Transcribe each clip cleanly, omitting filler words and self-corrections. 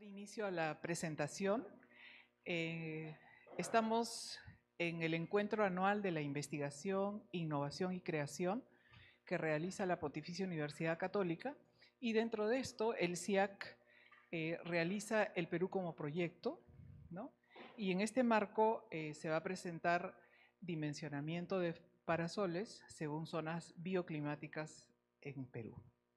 Inicio a la presentación. Estamos en el encuentro anual de la investigación, innovación y creación que realiza la Pontificia Universidad Católica, y dentro de esto el CIAC realiza el Perú como proyecto, ¿no? Y en este marco se va a presentar dimensionamiento de parasoles según zonas bioclimáticas en Perú.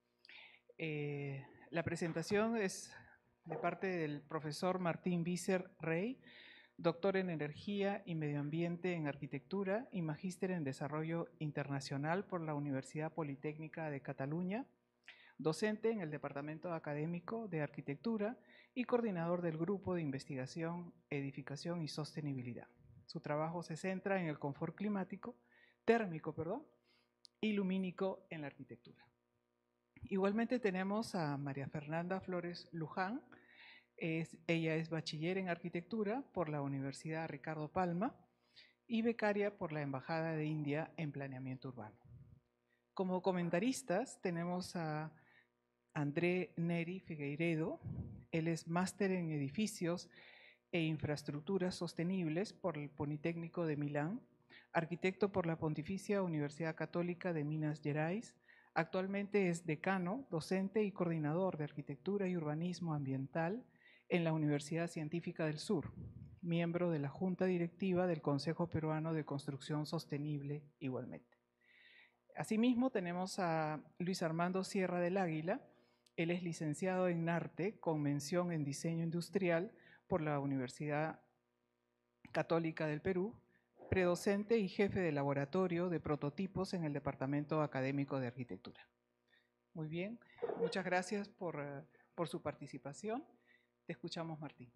La presentación es de parte del profesor Martín Vícer Rey, doctor en Energía y Medio Ambiente en Arquitectura y magíster en Desarrollo Internacional por la Universidad Politécnica de Cataluña, docente en el Departamento Académico de Arquitectura y coordinador del Grupo de Investigación, Edificación y Sostenibilidad. Su trabajo se centra en el confort térmico y lumínico en la arquitectura. Igualmente tenemos a María Fernanda Flores Luján. Ella es bachiller en arquitectura por la Universidad Ricardo Palma y becaria por la Embajada de India en planeamiento urbano. Como comentaristas tenemos a André Neri Figueiredo. Él es máster en edificios e infraestructuras sostenibles por el Politécnico de Milán, arquitecto por la Pontificia Universidad Católica de Minas Gerais. Actualmente es decano, docente y coordinador de Arquitectura y Urbanismo Ambiental en la Universidad Científica del Sur, miembro de la Junta Directiva del Consejo Peruano de Construcción Sostenible igualmente. Asimismo tenemos a Luis Armando Sierra del Águila. Él es licenciado en Arte con mención en Diseño Industrial por la Universidad Católica del Perú, predocente y jefe de laboratorio de prototipos en el Departamento Académico de Arquitectura. Muy bien, muchas gracias por su participación. Te escuchamos, Martín.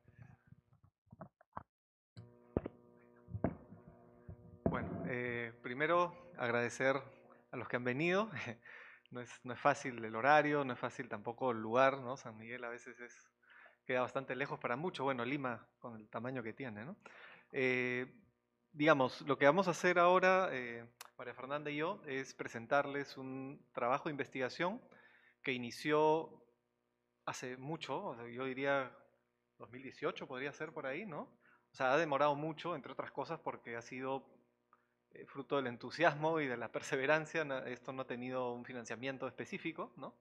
Bueno, primero agradecer a los que han venido. No es fácil el horario, no es fácil tampoco el lugar, ¿no? San Miguel a veces queda bastante lejos para muchos. Bueno, Lima con el tamaño que tiene, ¿no? Digamos, lo que vamos a hacer ahora, María Fernanda y yo, es presentarles un trabajo de investigación que inició hace mucho, o sea, yo diría 2018 podría ser por ahí, ¿no? O sea, ha demorado mucho, entre otras cosas, porque ha sido fruto del entusiasmo y de la perseverancia. Esto no ha tenido un financiamiento específico, ¿no?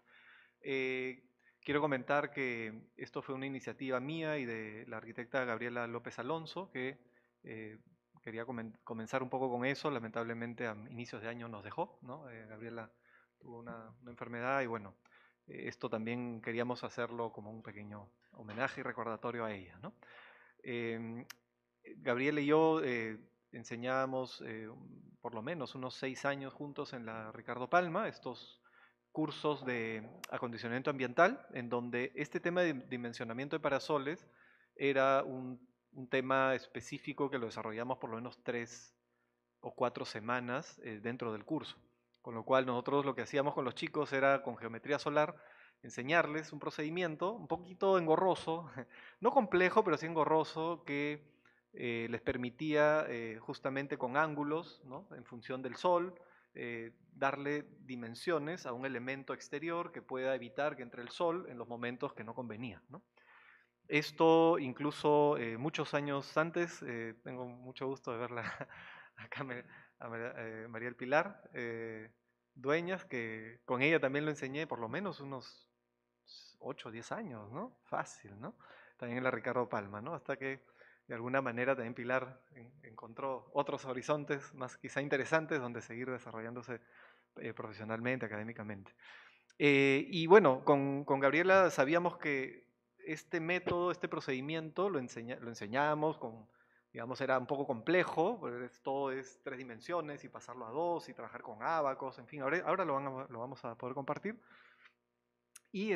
Quiero comentar que esto fue una iniciativa mía y de la arquitecta Gabriela López Alonso, que quería comenzar un poco con eso. Lamentablemente a inicios de año nos dejó, ¿no? Gabriela tuvo una enfermedad y bueno, esto también queríamos hacerlo como un pequeño homenaje y recordatorio a ella, ¿no? Gabriela y yo enseñábamos por lo menos unos 6 años juntos en la Ricardo Palma, estos cursos de acondicionamiento ambiental, en donde este tema de dimensionamiento de parasoles era un tema específico que lo desarrollamos por lo menos 3 o 4 semanas dentro del curso. Con lo cual nosotros lo que hacíamos con los chicos era con geometría solar enseñarles un procedimiento un poquito engorroso, no complejo, pero sí engorroso, que les permitía justamente con ángulos, ¿no? En función del sol, darle dimensiones a un elemento exterior que pueda evitar que entre el sol en los momentos que no convenía, ¿no? Esto incluso muchos años antes, tengo mucho gusto de verla acá a María del Pilar Dueñas, que con ella también lo enseñé por lo menos unos 8 o 10 años, ¿no? Fácil, ¿no? También en la Ricardo Palma, ¿no? Hasta que de alguna manera también Pilar encontró otros horizontes más quizá interesantes donde seguir desarrollándose profesionalmente, académicamente. Y bueno, con Gabriela sabíamos que este método, este procedimiento lo enseñábamos digamos, era un poco complejo, pues todo es 3 dimensiones y pasarlo a 2 y trabajar con ábacos, en fin, ahora lo vamos a poder compartir. Y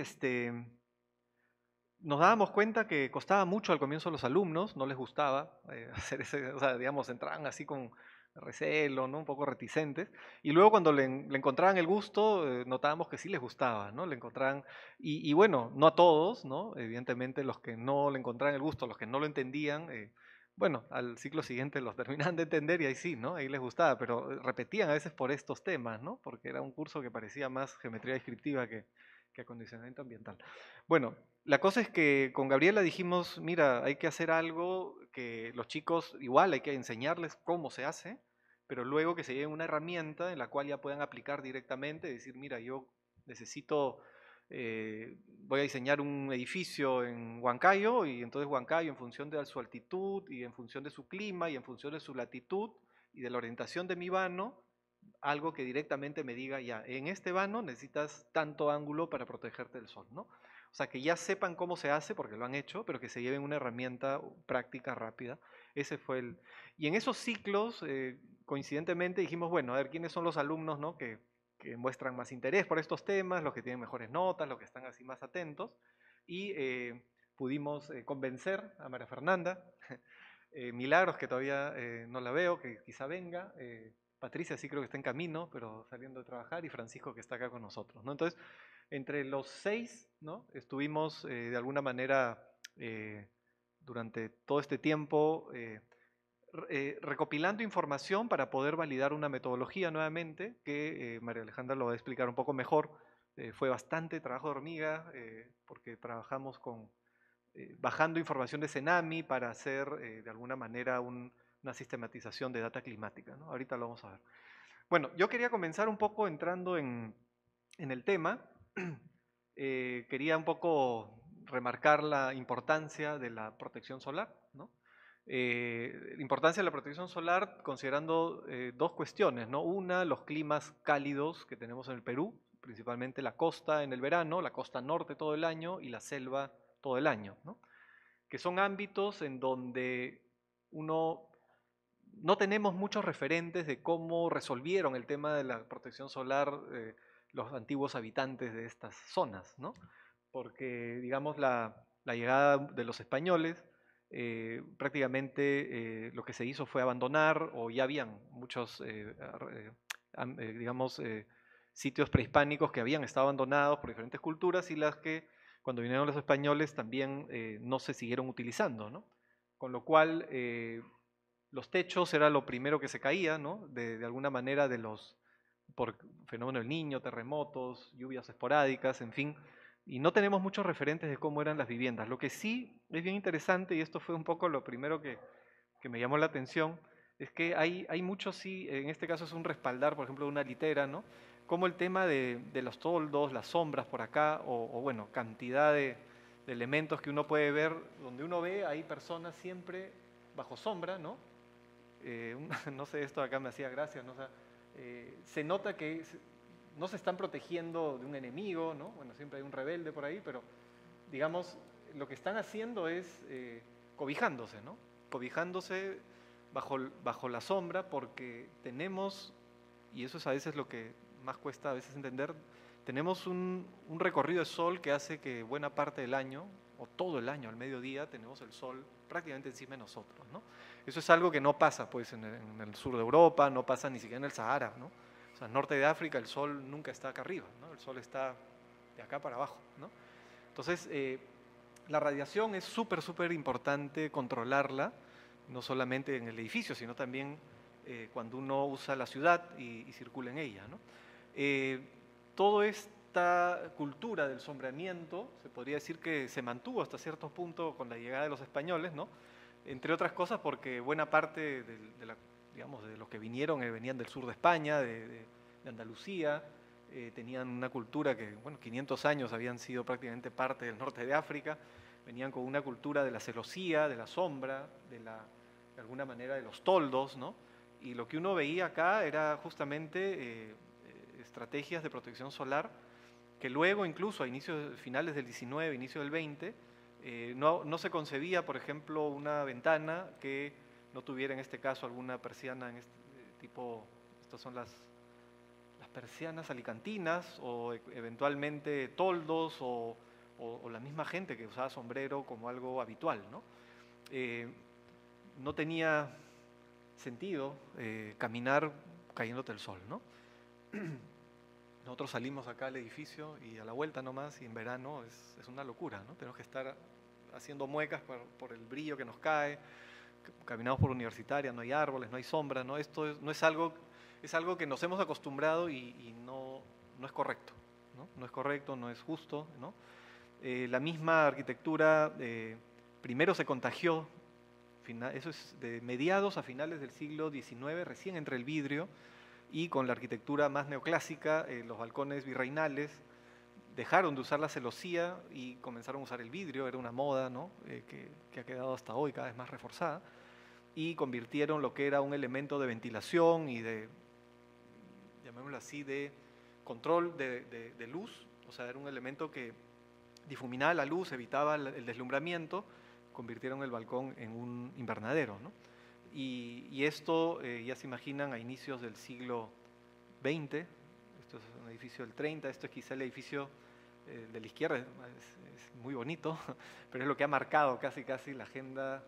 nos dábamos cuenta que costaba mucho al comienzo a los alumnos, no les gustaba hacer o sea, digamos, entraban así con recelo, ¿no? Un poco reticentes, y luego cuando le encontraban el gusto, notábamos que sí les gustaba, ¿no? Le encontraban, y bueno, no a todos, ¿no? Evidentemente los que no le encontraban el gusto, los que no lo entendían, bueno, al ciclo siguiente los terminaban de entender y ahí sí, ¿no? Ahí les gustaba, pero repetían a veces por estos temas, ¿no? Porque era un curso que parecía más geometría descriptiva que acondicionamiento ambiental. Bueno, la cosa es que con Gabriela dijimos, mira, hay que hacer algo que los chicos, igual hay que enseñarles cómo se hace, pero luego que se lleven una herramienta en la cual ya puedan aplicar directamente, decir, mira, yo necesito, voy a diseñar un edificio en Huancayo, y entonces Huancayo, en función de su altitud y en función de su clima y en función de su latitud y de la orientación de mi vano, algo que directamente me diga, ya, en este vano necesitas tanto ángulo para protegerte del sol, ¿no? O sea, que ya sepan cómo se hace, porque lo han hecho, pero que se lleven una herramienta práctica, rápida. Ese fue el... Y en esos ciclos, coincidentemente, dijimos, bueno, a ver, ¿quiénes son los alumnos, ¿no? que muestran más interés por estos temas, los que tienen mejores notas, los que están así más atentos? Y pudimos convencer a María Fernanda, Milagros, que todavía no la veo, que quizá venga, Patricia sí creo que está en camino, pero saliendo de trabajar, y Francisco que está acá con nosotros, ¿no? Entonces, entre los 6, ¿no? Estuvimos de alguna manera durante todo este tiempo recopilando información para poder validar una metodología nuevamente, que María Alejandra lo va a explicar un poco mejor. Fue bastante trabajo de hormiga, porque trabajamos con bajando información de Cenami para hacer de alguna manera una sistematización de data climática, ¿no? Ahorita lo vamos a ver. Bueno, yo quería comenzar un poco entrando en el tema. Quería un poco remarcar la importancia de la protección solar, ¿no? La importancia de la protección solar considerando dos cuestiones, ¿no? Una, los climas cálidos que tenemos en el Perú, principalmente la costa en el verano, la costa norte todo el año y la selva todo el año, ¿no? Que son ámbitos en donde uno no tenemos muchos referentes de cómo resolvieron el tema de la protección solar los antiguos habitantes de estas zonas, ¿no? Porque, digamos, la llegada de los españoles, prácticamente lo que se hizo fue abandonar, o ya habían muchos, digamos, sitios prehispánicos que habían estado abandonados por diferentes culturas, y las que cuando vinieron los españoles también no se siguieron utilizando, ¿no? Con lo cual los techos era lo primero que se caía, ¿no? De alguna manera por fenómeno del Niño, terremotos, lluvias esporádicas, en fin, y no tenemos muchos referentes de cómo eran las viviendas. Lo que sí es bien interesante, y esto fue un poco lo primero que me llamó la atención, es que hay mucho, sí, en este caso es un respaldar, por ejemplo, de una litera, ¿no? Como el tema de los toldos, las sombras por acá, o bueno, cantidad de elementos que uno puede ver, donde uno ve, hay personas siempre bajo sombra, ¿no? No sé, esto acá me hacía gracia, ¿no? O sea, se nota que no se están protegiendo de un enemigo, ¿no? Bueno, siempre hay un rebelde por ahí, pero digamos, lo que están haciendo es cobijándose, ¿no? Cobijándose bajo la sombra, porque tenemos, y eso es a veces lo que más cuesta a veces entender, tenemos un recorrido de sol que hace que buena parte del año, o todo el año al mediodía, tenemos el sol prácticamente encima de nosotros, ¿no? Eso es algo que no pasa pues en el sur de Europa, no pasa ni siquiera en el Sahara, ¿no? O sea, en el norte de África el sol nunca está acá arriba, ¿no? El sol está de acá para abajo, ¿no? Entonces, la radiación es súper importante controlarla, no solamente en el edificio, sino también cuando uno usa la ciudad y circula en ella, ¿no? Toda esta cultura del sombreamiento, se podría decir que se mantuvo hasta cierto punto con la llegada de los españoles, ¿no? Entre otras cosas porque buena parte digamos, de los que vinieron venían del sur de España, de Andalucía, tenían una cultura que, bueno, 500 años habían sido prácticamente parte del norte de África, venían con una cultura de la celosía, de la sombra, de alguna manera de los toldos, ¿no? Y lo que uno veía acá era justamente estrategias de protección solar que luego, incluso a finales del 19, inicio del 20, no se concebía, por ejemplo, una ventana que no tuviera en este caso alguna persiana en este tipo, estas son las persianas alicantinas, o eventualmente toldos, o la misma gente que usaba sombrero como algo habitual, ¿no? No tenía sentido caminar cayéndote el sol, ¿no? Nosotros salimos acá al edificio y a la vuelta nomás, y en verano es una locura, ¿no? Tenemos que estar haciendo muecas por el brillo que nos cae, caminamos por Universitaria, no hay árboles, no hay sombra, ¿no? Esto no es algo, es algo que nos hemos acostumbrado y no es correcto, ¿no? No es correcto, no es justo, ¿no? La misma arquitectura primero se contagió, eso es de mediados a finales del siglo XIX, recién entre el vidrio, y con la arquitectura más neoclásica, los balcones virreinales dejaron de usar la celosía y comenzaron a usar el vidrio, era una moda, ¿no? Que ha quedado hasta hoy cada vez más reforzada, y convirtieron lo que era un elemento de ventilación y de, llamémoslo así, de control de luz, o sea, era un elemento que difuminaba la luz, evitaba el deslumbramiento, convirtieron el balcón en un invernadero, ¿no? Y esto, ya se imaginan, a inicios del siglo XX, esto es un edificio del 30, esto es quizá el edificio de la izquierda, es muy bonito, pero es lo que ha marcado casi la agenda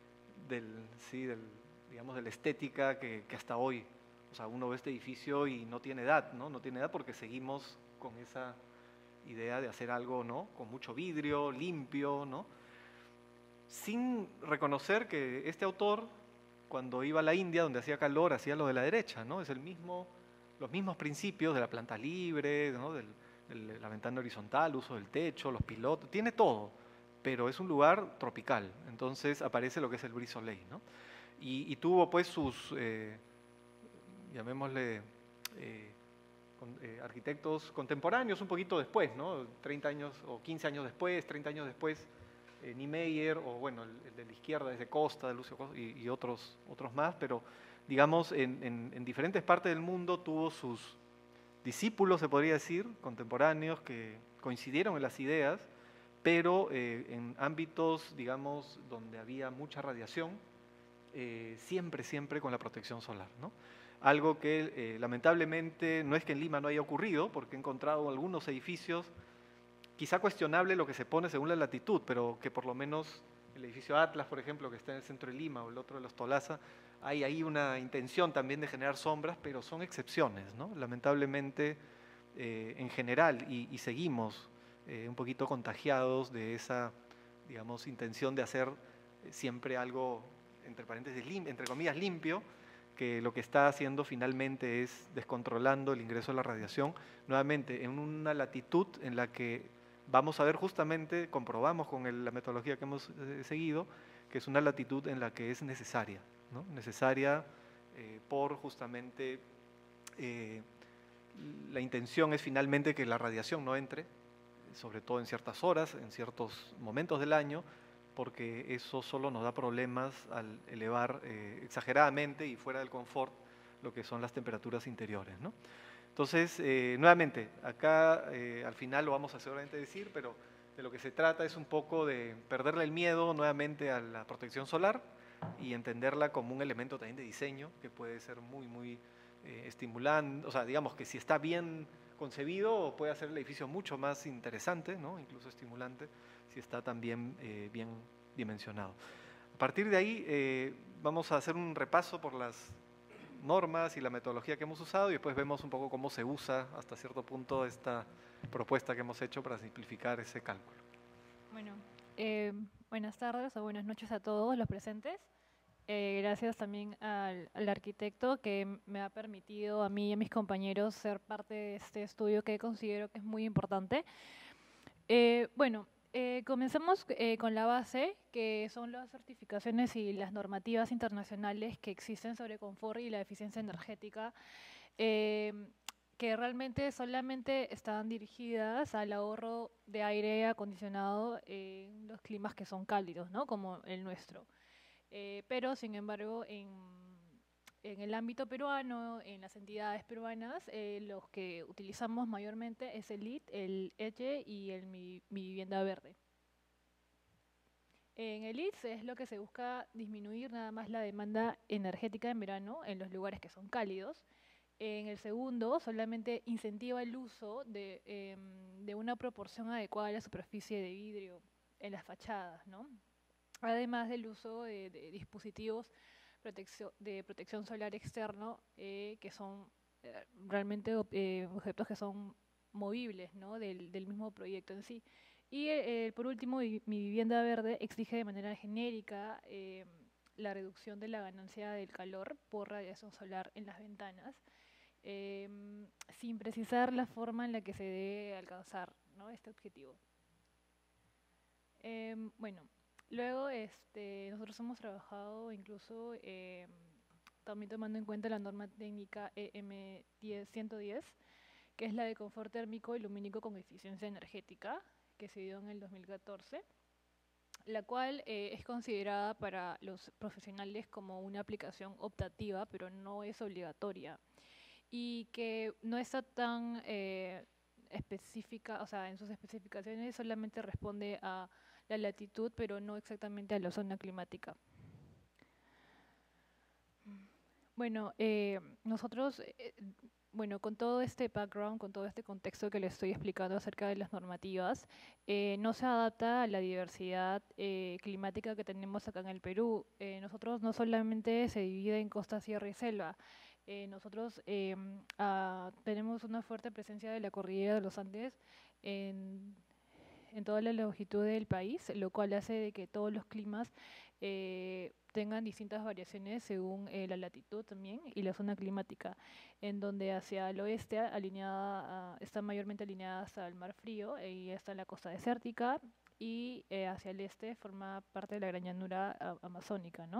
digamos, de la estética que hasta hoy, o sea, uno ve este edificio y no tiene edad, ¿no? No tiene edad porque seguimos con esa idea de hacer algo, ¿no? Con mucho vidrio, limpio, ¿no? Sin reconocer que este autor, cuando iba a la India, donde hacía calor, hacía lo de la derecha, ¿no? Es los mismos principios de la planta libre, ¿no? De la ventana horizontal, uso del techo, los pilotos, tiene todo, pero es un lugar tropical. Entonces aparece lo que es el Brise Soleil, ¿no? Y tuvo pues sus, llamémosle, arquitectos contemporáneos un poquito después, ¿no? 30 años o 15 años después, 30 años después, Niemeyer, o bueno, el de la izquierda es de Costa, de Lucio Costa, y otros más, pero digamos, en diferentes partes del mundo tuvo sus discípulos, se podría decir, contemporáneos, que coincidieron en las ideas, pero en ámbitos, digamos, donde había mucha radiación, siempre con la protección solar, ¿no? Algo que lamentablemente no es que en Lima no haya ocurrido, porque he encontrado algunos edificios, quizá cuestionable lo que se pone según la latitud, pero que por lo menos el edificio Atlas, por ejemplo, que está en el centro de Lima, o el otro de los Tolasa, hay ahí una intención también de generar sombras, pero son excepciones, ¿no? Lamentablemente, en general, y seguimos un poquito contagiados de esa, digamos, intención de hacer siempre algo, entre paréntesis, entre comillas, limpio, que lo que está haciendo finalmente es descontrolando el ingreso de la radiación, nuevamente en una latitud en la que vamos a ver justamente, comprobamos con la metodología que hemos seguido, que es una latitud en la que es necesaria, ¿no? Necesaria por justamente la intención es finalmente que la radiación no entre, sobre todo en ciertas horas, en ciertos momentos del año, porque eso solo nos da problemas al elevar exageradamente y fuera del confort lo que son las temperaturas interiores, ¿no? Entonces, nuevamente, acá al final lo vamos a seguramente decir, pero de lo que se trata es un poco de perderle el miedo nuevamente a la protección solar y entenderla como un elemento también de diseño que puede ser muy estimulante, o sea, digamos que si está bien concebido puede hacer el edificio mucho más interesante, ¿no? Incluso estimulante, si está también bien dimensionado. A partir de ahí vamos a hacer un repaso por las normas y la metodología que hemos usado y después vemos un poco cómo se usa hasta cierto punto esta propuesta que hemos hecho para simplificar ese cálculo. Bueno, buenas tardes o buenas noches a todos los presentes. Gracias también al arquitecto que me ha permitido a mí y a mis compañeros ser parte de este estudio que considero que es muy importante. Comencemos con la base, que son las certificaciones y las normativas internacionales que existen sobre confort y la eficiencia energética, que realmente solamente están dirigidas al ahorro de aire acondicionado en los climas que son cálidos, ¿no? Como el nuestro. Pero, sin embargo, en el ámbito peruano, en las entidades peruanas, los que utilizamos mayormente es el LIT, el ECHE y el Mi Vivienda Verde. En el ITS es lo que se busca disminuir nada más la demanda energética en verano en los lugares que son cálidos. En el segundo, solamente incentiva el uso de una proporción adecuada de la superficie de vidrio en las fachadas, ¿no? Además del uso de dispositivos de protección solar externo, que son realmente objetos que son movibles, ¿no? del mismo proyecto en sí. Y por último, Mi Vivienda Verde exige de manera genérica la reducción de la ganancia del calor por radiación solar en las ventanas. sin precisar la forma en la que se debe alcanzar, ¿no?, este objetivo. Bueno, luego nosotros hemos trabajado incluso también tomando en cuenta la norma técnica EM 110, que es la de confort térmico y lumínico con eficiencia energética, que se dio en el 2014, la cual es considerada para los profesionales como una aplicación optativa, pero no es obligatoria, y que no está tan específica, o sea, en sus especificaciones solamente responde a la latitud, pero no exactamente a la zona climática. Bueno, nosotros, bueno, con todo este background, con todo este contexto que les estoy explicando acerca de las normativas, no se adapta a la diversidad climática que tenemos acá en el Perú. Nosotros no solamente se divide en costa, sierra y selva. Nosotros tenemos una fuerte presencia de la cordillera de los Andes en toda la longitud del país, lo cual hace de que todos los climas tengan distintas variaciones según la latitud también y la zona climática, en donde hacia el oeste está mayormente alineada hasta el mar frío y está la costa desértica, y hacia el este forma parte de la gran llanura amazónica, ¿no?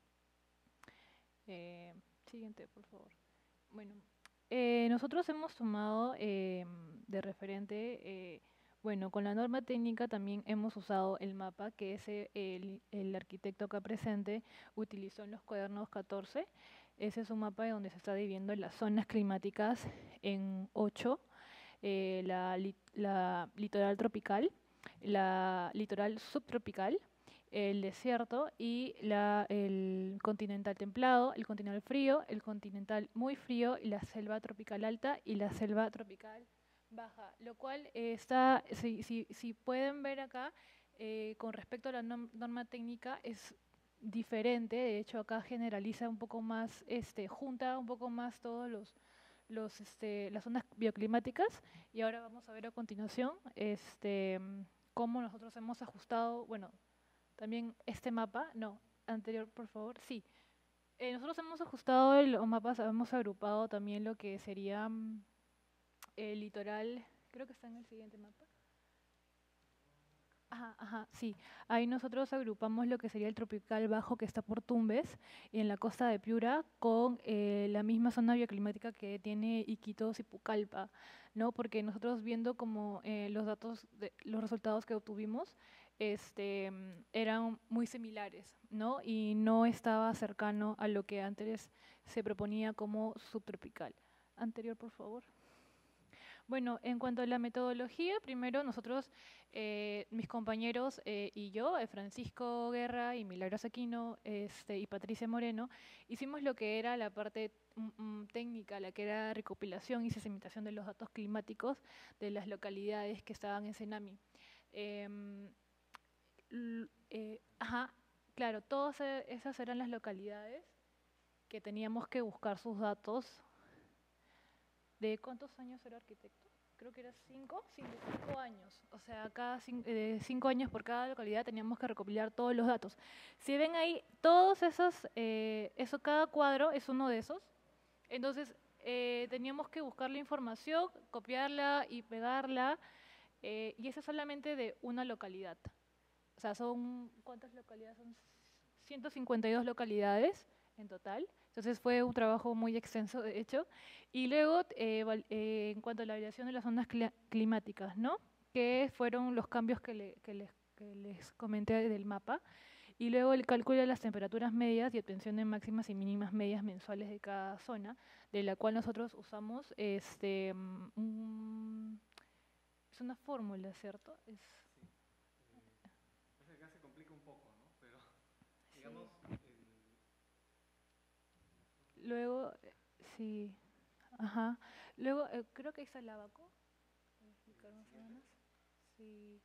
Siguiente, por favor. Bueno, nosotros hemos tomado de referente, bueno, con la norma técnica también hemos usado el mapa que el arquitecto acá presente utilizó en los cuadernos 14. Ese es un mapa donde se está dividiendo las zonas climáticas en 8, la litoral tropical, la litoral subtropical, el desierto y el continental templado, el continental frío, el continental muy frío, y la selva tropical alta y la selva tropical baja, lo cual está, si pueden ver acá, con respecto a la norma técnica es diferente. De hecho acá generaliza un poco más, junta un poco más todos las zonas bioclimáticas, y ahora vamos a ver a continuación cómo nosotros hemos ajustado, bueno, también este mapa, no, anterior por favor, sí. Nosotros hemos ajustado los mapas, hemos agrupado también lo que sería el litoral, creo que está en el siguiente mapa. Ajá, ajá, sí. Ahí nosotros agrupamos lo que sería el tropical bajo, que está por Tumbes, en la costa de Piura, con la misma zona bioclimática que tiene Iquitos y Pucallpa, ¿no? Porque nosotros viendo como los datos, los resultados que obtuvimos, eran muy similares, ¿no? Y no estaba cercano a lo que antes se proponía como subtropical. Anterior, por favor. Bueno, en cuanto a la metodología, primero nosotros, mis compañeros y yo, Francisco Guerra y Milagros Aquino y Patricia Moreno, hicimos lo que era la parte técnica, la que era recopilación y sistematización de los datos climáticos de las localidades que estaban en Senami. Ajá, claro, todas esas eran las localidades que teníamos que buscar sus datos. ¿De cuántos años era arquitecto? Creo que era 5, sí, de 5 años. O sea, cada 5 años por cada localidad teníamos que recopilar todos los datos. Si ven ahí, todos esos, cada cuadro es uno de esos. Entonces, teníamos que buscar la información, copiarla y pegarla, y eso solamente de una localidad. O sea, ¿cuántas localidades? Son 152 localidades en total. Entonces fue un trabajo muy extenso, de hecho. Y luego, en cuanto a la variación de las zonas climáticas, ¿no? Que fueron los cambios que les comenté del mapa. Y luego el cálculo de las temperaturas medias y obtención de máximas y mínimas medias mensuales de cada zona, de la cual nosotros usamos es una fórmula, ¿cierto? Acá se complica un poco, ¿no? Pero, digamos, luego, sí, ajá. Luego, creo que ahí está el abaco. ¿Puedo explicar más o menos? Sí.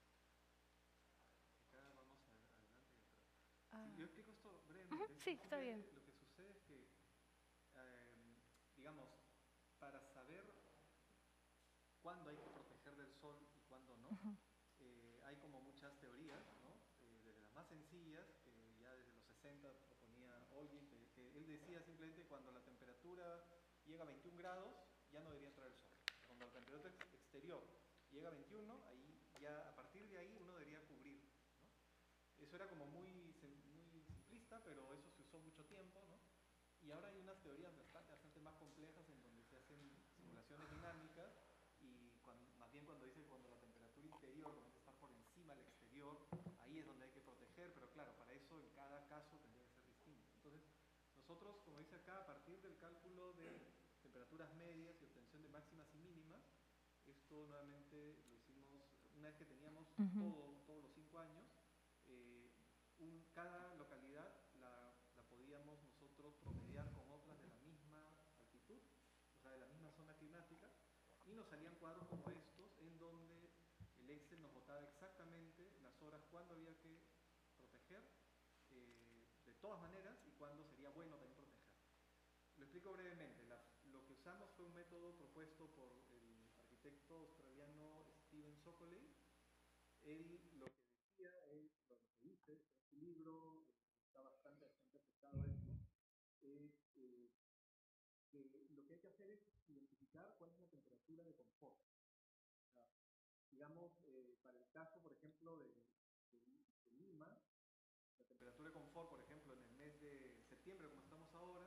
acá vamos adelante y atrás. Ah. Sí, yo explico esto brevemente. Sí, está bien. Lo que sucede es que, digamos, para saber cuándo hay que proteger del sol y cuándo no, hay como muchas teorías, ¿no? Desde las más sencillas, que ya desde los 60 proponía Olgi, que él decía simplemente cuando la temperatura llega a 21 grados, ya no debería entrar el sol. Cuando la temperatura exterior llega a 21, ahí ya a partir de ahí uno debería cubrir, ¿no? Eso era como muy simplista, pero eso se usó mucho tiempo, ¿no? Y ahora hay unas teorías bastante más complejas en donde se hacen simulaciones dinámicas y más bien cuando dice cuando la temperatura interior comienza a estar por encima del exterior, ahí es donde hay que proteger, pero claro, para eso en cada caso tendría que ser distinto. Entonces, nosotros, como dice acá, a partir del cálculo de temperaturas medias y obtención de máximas y mínimas, esto nuevamente lo hicimos una vez que teníamos todos los 5 años, cada localidad la podíamos nosotros promediar con otras de la misma altitud, o sea, de la misma zona climática, y nos salían cuadros como estos, en donde el Excel nos botaba exactamente las horas cuando había que proteger, de todas maneras, y cuándo sería bueno también proteger. Lo explico brevemente. Lo que usamos fue un método propuesto por el arquitecto australiano Steven Sockley. Él lo que decía es, lo que dice, en su libro está bastante afectado a esto, es que lo que hay que hacer es identificar cuál es la temperatura de confort. O sea, digamos, para el caso, por ejemplo, de Lima, la temperatura de confort, por ejemplo, en el mes de septiembre, como estamos ahora,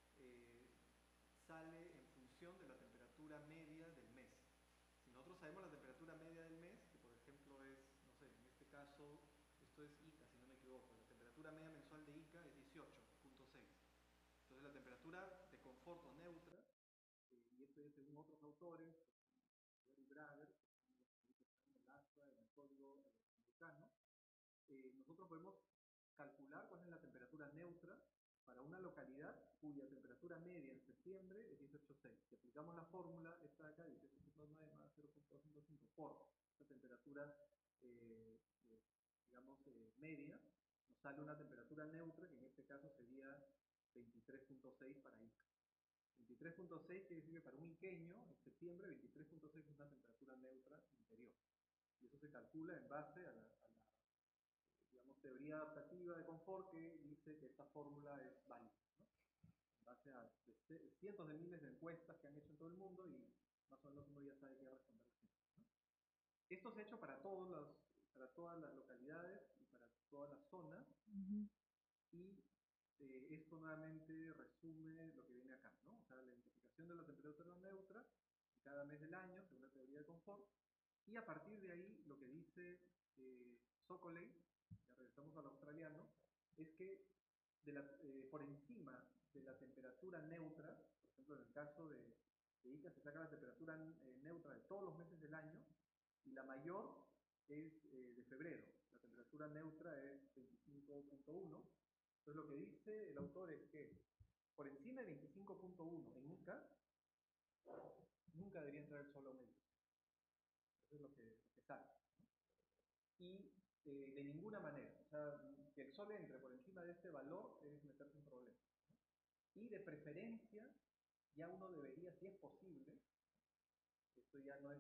sale en función de la temperatura media del mes. Si nosotros sabemos la temperatura media del mes, que por ejemplo es, no sé, en este caso, esto es Ica, si no me equivoco, la temperatura media mensual de Ica es 18.6. Entonces la temperatura de confort o neutra, y esto es según otros autores, Gary Brager, que están en el ASA, en el código americano, nosotros podemos calcular cuál es la temperatura neutra para una localidad cuya temperatura media en septiembre es 18.6. Si aplicamos la fórmula, esta de acá, 18.9 más 0.25 por esta temperatura, digamos, media, nos sale una temperatura neutra, que en este caso sería 23.6 para Ica. 23.6 quiere decir que para un iqueño, en septiembre, 23.6 es una temperatura neutra interior. Y eso se calcula en base a la digamos, teoría adaptativa de confort que dice que esta fórmula es válida, ¿no? En base a cientos de miles de encuestas que han hecho en todo el mundo y más o menos uno ya sabe qué responder, ¿no? Esto se ha hecho para todas las localidades y para todas las zonas, y esto nuevamente resume lo que viene acá, ¿no? O sea, la identificación de la temperatura neutra en cada mes del año, según la teoría de confort, y a partir de ahí lo que dice Sockley, ya regresamos al australiano, es que por encima de la temperatura neutra, por ejemplo en el caso de Ica se saca la temperatura neutra de todos los meses del año, y la mayor es de febrero, la temperatura neutra es 25.1. Entonces lo que dice el autor es que por encima de 25.1 en Ica nunca debería entrar el sol aumento. Eso es lo que sale, ¿no? Y de ninguna manera, o sea, que el sol entre por encima de este valor es meterse en problemas, ¿no? Y de preferencia, ya uno debería, si es posible, esto ya no es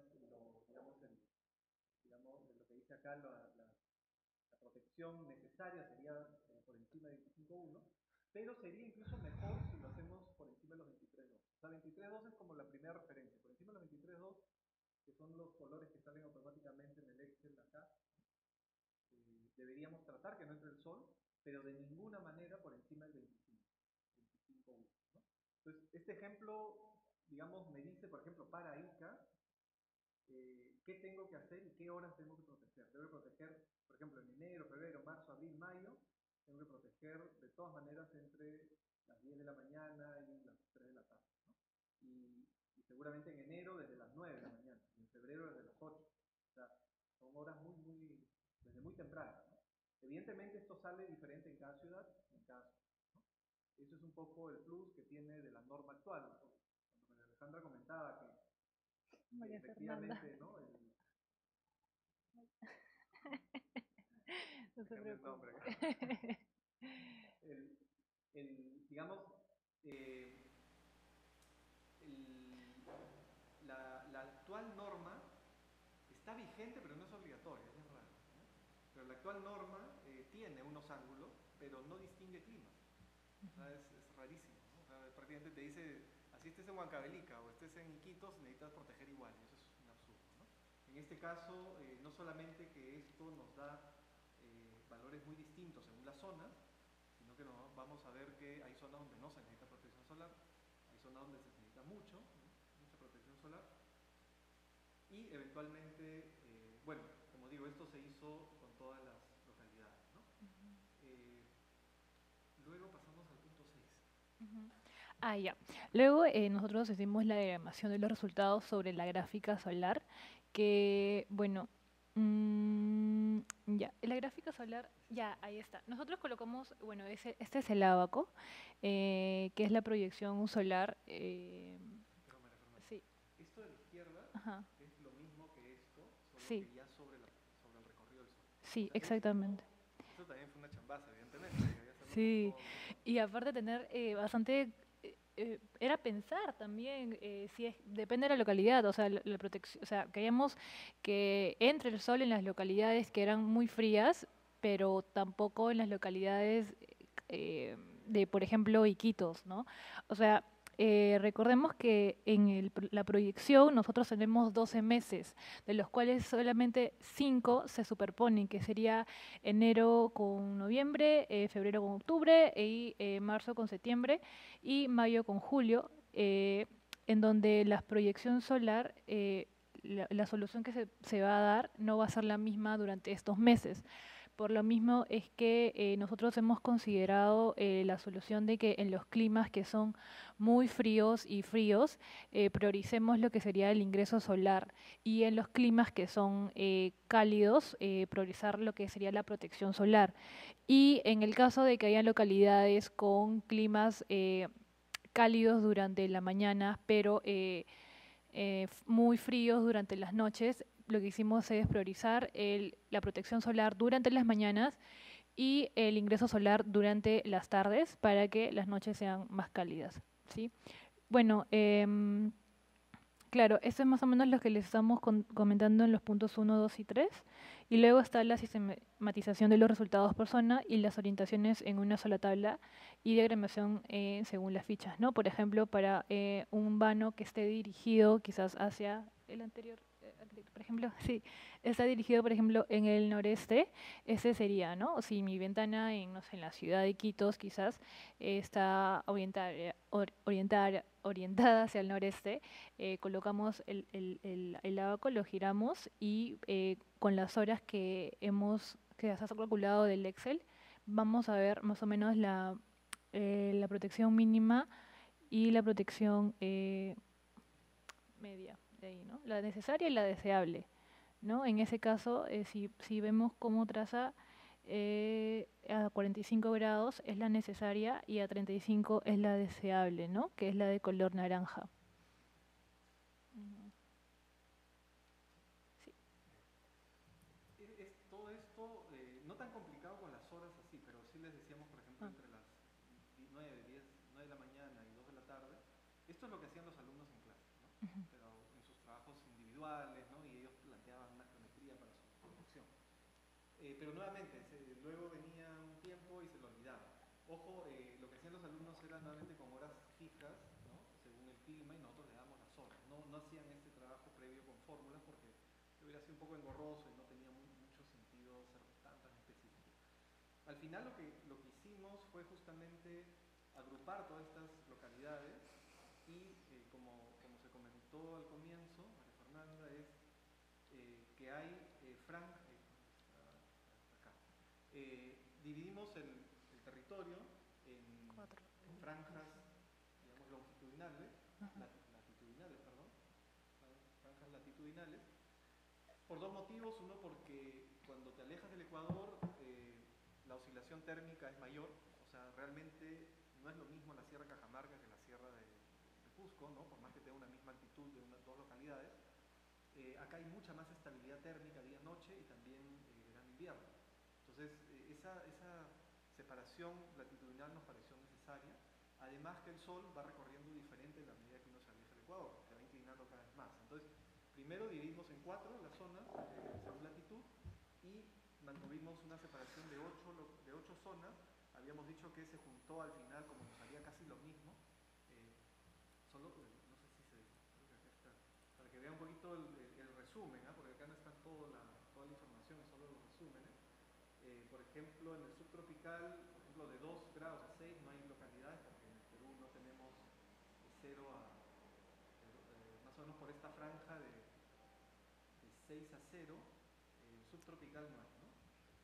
lo que dice acá, la protección necesaria sería por encima de 25.1, pero sería incluso mejor si lo hacemos por encima de los 23.2. O sea, 23.2 es como la primera referencia. Por encima de los 23.2, que son los colores que salen automáticamente en el Excel acá, deberíamos tratar que no entre el sol, pero de ninguna manera por encima del 25.1, ¿no? Entonces, este ejemplo, digamos, me dice, por ejemplo, para Ica, qué tengo que hacer y qué horas tengo que proteger. Tengo que proteger, por ejemplo, en enero, febrero, marzo, abril, mayo, tengo que proteger de todas maneras entre las 10 de la mañana y las 3 de la tarde, ¿no? Y seguramente en enero desde las 9 de la mañana, y en febrero desde las 8. O sea, son horas desde muy temprano, ¿no? Evidentemente esto sale diferente en cada ciudad, en cada zona, ¿no? Eso es un poco el plus que tiene de la norma actual. Cuando María Alejandra comentaba que María efectivamente, Fernanda. ¿no? No se el nombre. preocupe. Digamos, la actual norma está vigente, pero no es obligatoria, es raro, ¿no? Pero la actual norma tiene unos ángulos, pero no distingue climas. O sea, es rarísimo, ¿no? O sea, prácticamente te dice, así así estés en Huancavelica o estés en Iquitos, necesitas proteger igual, y eso es un absurdo, ¿no? En este caso, no solamente que esto nos da valores muy distintos según las zonas, sino que vamos a ver que hay zonas donde no se necesita protección solar, hay zonas donde se necesita mucho, ¿no? Mucha protección solar, y eventualmente, bueno, como digo, esto se hizo con todas las localidades, ¿no? Luego pasamos al punto 6. Ah, ya. Luego nosotros hicimos la diagramación de los resultados sobre la gráfica solar, que, bueno, ya, la gráfica solar, ya, ahí está. Nosotros colocamos, bueno, este es el ábaco, que es la proyección solar. Pero María Fernanda, Sí, esto de la izquierda ajá, es lo mismo que esto, solo sí, que ya sobre el recorrido del Sol. O sí, sea, exactamente. esto también fue una chambaza, evidentemente, porque había que hacerlo con Sí, todo visual. y aparte tener bastante, era pensar también, si es, depende de la localidad, o sea, la protección, o sea, queríamos que entre el sol en las localidades que eran muy frías, pero tampoco en las localidades de, por ejemplo, Iquitos, ¿no? O sea, recordemos que en la proyección nosotros tenemos 12 meses, de los cuales solamente 5 se superponen, que sería enero con noviembre, febrero con octubre y marzo con septiembre y mayo con julio, en donde la proyección solar, la solución que se va a dar no va a ser la misma durante estos meses. Por lo mismo es que nosotros hemos considerado la solución de que en los climas que son muy fríos y fríos, prioricemos lo que sería el ingreso solar y en los climas que son cálidos, priorizar lo que sería la protección solar. Y en el caso de que haya localidades con climas cálidos durante la mañana, pero muy fríos durante las noches, lo que hicimos es priorizar la protección solar durante las mañanas y el ingreso solar durante las tardes para que las noches sean más cálidas, ¿sí? Bueno, claro, eso es más o menos lo que les estamos comentando en los puntos 1, 2 y 3. Y luego está la sistematización de los resultados por zona y las orientaciones en una sola tabla y diagramación según las fichas, ¿no? Por ejemplo, para un vano que esté dirigido quizás hacia el anterior, por ejemplo, sí, está dirigido, por ejemplo, en el noreste, ese sería, ¿no? Si mi ventana en, no sé, en la ciudad de Iquitos quizás está orientada hacia el noreste, colocamos el abaco, lo giramos y con las horas que has calculado del Excel, vamos a ver más o menos la protección mínima y la protección media de ahí, ¿no? La necesaria y la deseable, ¿no? En ese caso, si vemos cómo traza a 45 grados es la necesaria y a 35 es la deseable, ¿no? Que es la de color naranja. Ujú. Sí. Todo esto, no tan complicado con las horas así, pero sí les decíamos, por ejemplo, Ah. entre las 9, 10, 9 de la mañana y 2 de la tarde, esto es lo que hacían los alumnos en clase, ¿no? Ujú. Pero en sus trabajos individuales, ¿no? Y ellos planteaban una geometría para su producción. Pero nuevamente, luego venía un tiempo y se lo olvidaba. Ojo, lo que hacían los alumnos era nuevamente con horas fijas, ¿no? Según el clima, y nosotros le dábamos las horas. No hacían este trabajo previo con fórmulas porque hubiera sido un poco engorroso y no tenía mucho sentido ser tan específico. Al final lo que hicimos fue justamente agrupar todas estas localidades y como se comentó al comienzo, María Fernanda, es que hay acá. Dividimos el territorio en franjas, digamos, longitudinales, latitudinales, perdón, franjas latitudinales, por dos motivos. Uno, porque cuando te alejas del Ecuador, la oscilación térmica es mayor, o sea, realmente no es lo mismo la Sierra de Cajamarca que la Sierra de Cusco, ¿no? Por más que tenga una misma altitud de dos localidades. Acá hay mucha más estabilidad térmica día-noche y también verano-invierno. Entonces, esa separación latitudinal nos pareció necesaria, además que el Sol va recorriendo diferente en la medida que uno se aleja del Ecuador, se va inclinando cada vez más. Entonces, primero dividimos en 4 las zonas según latitud y mantuvimos una separación de 8 zonas. Habíamos dicho que se juntó al final, como nos salía casi lo mismo, solo vea un poquito el resumen, ¿eh? Porque acá no está toda la información, es solo los resúmenes. Por ejemplo, en el subtropical, por ejemplo, de 2 grados a 6 no hay localidades, porque en el Perú no tenemos de 0 a, más o menos por esta franja de 6 a 0, subtropical no hay, ¿no?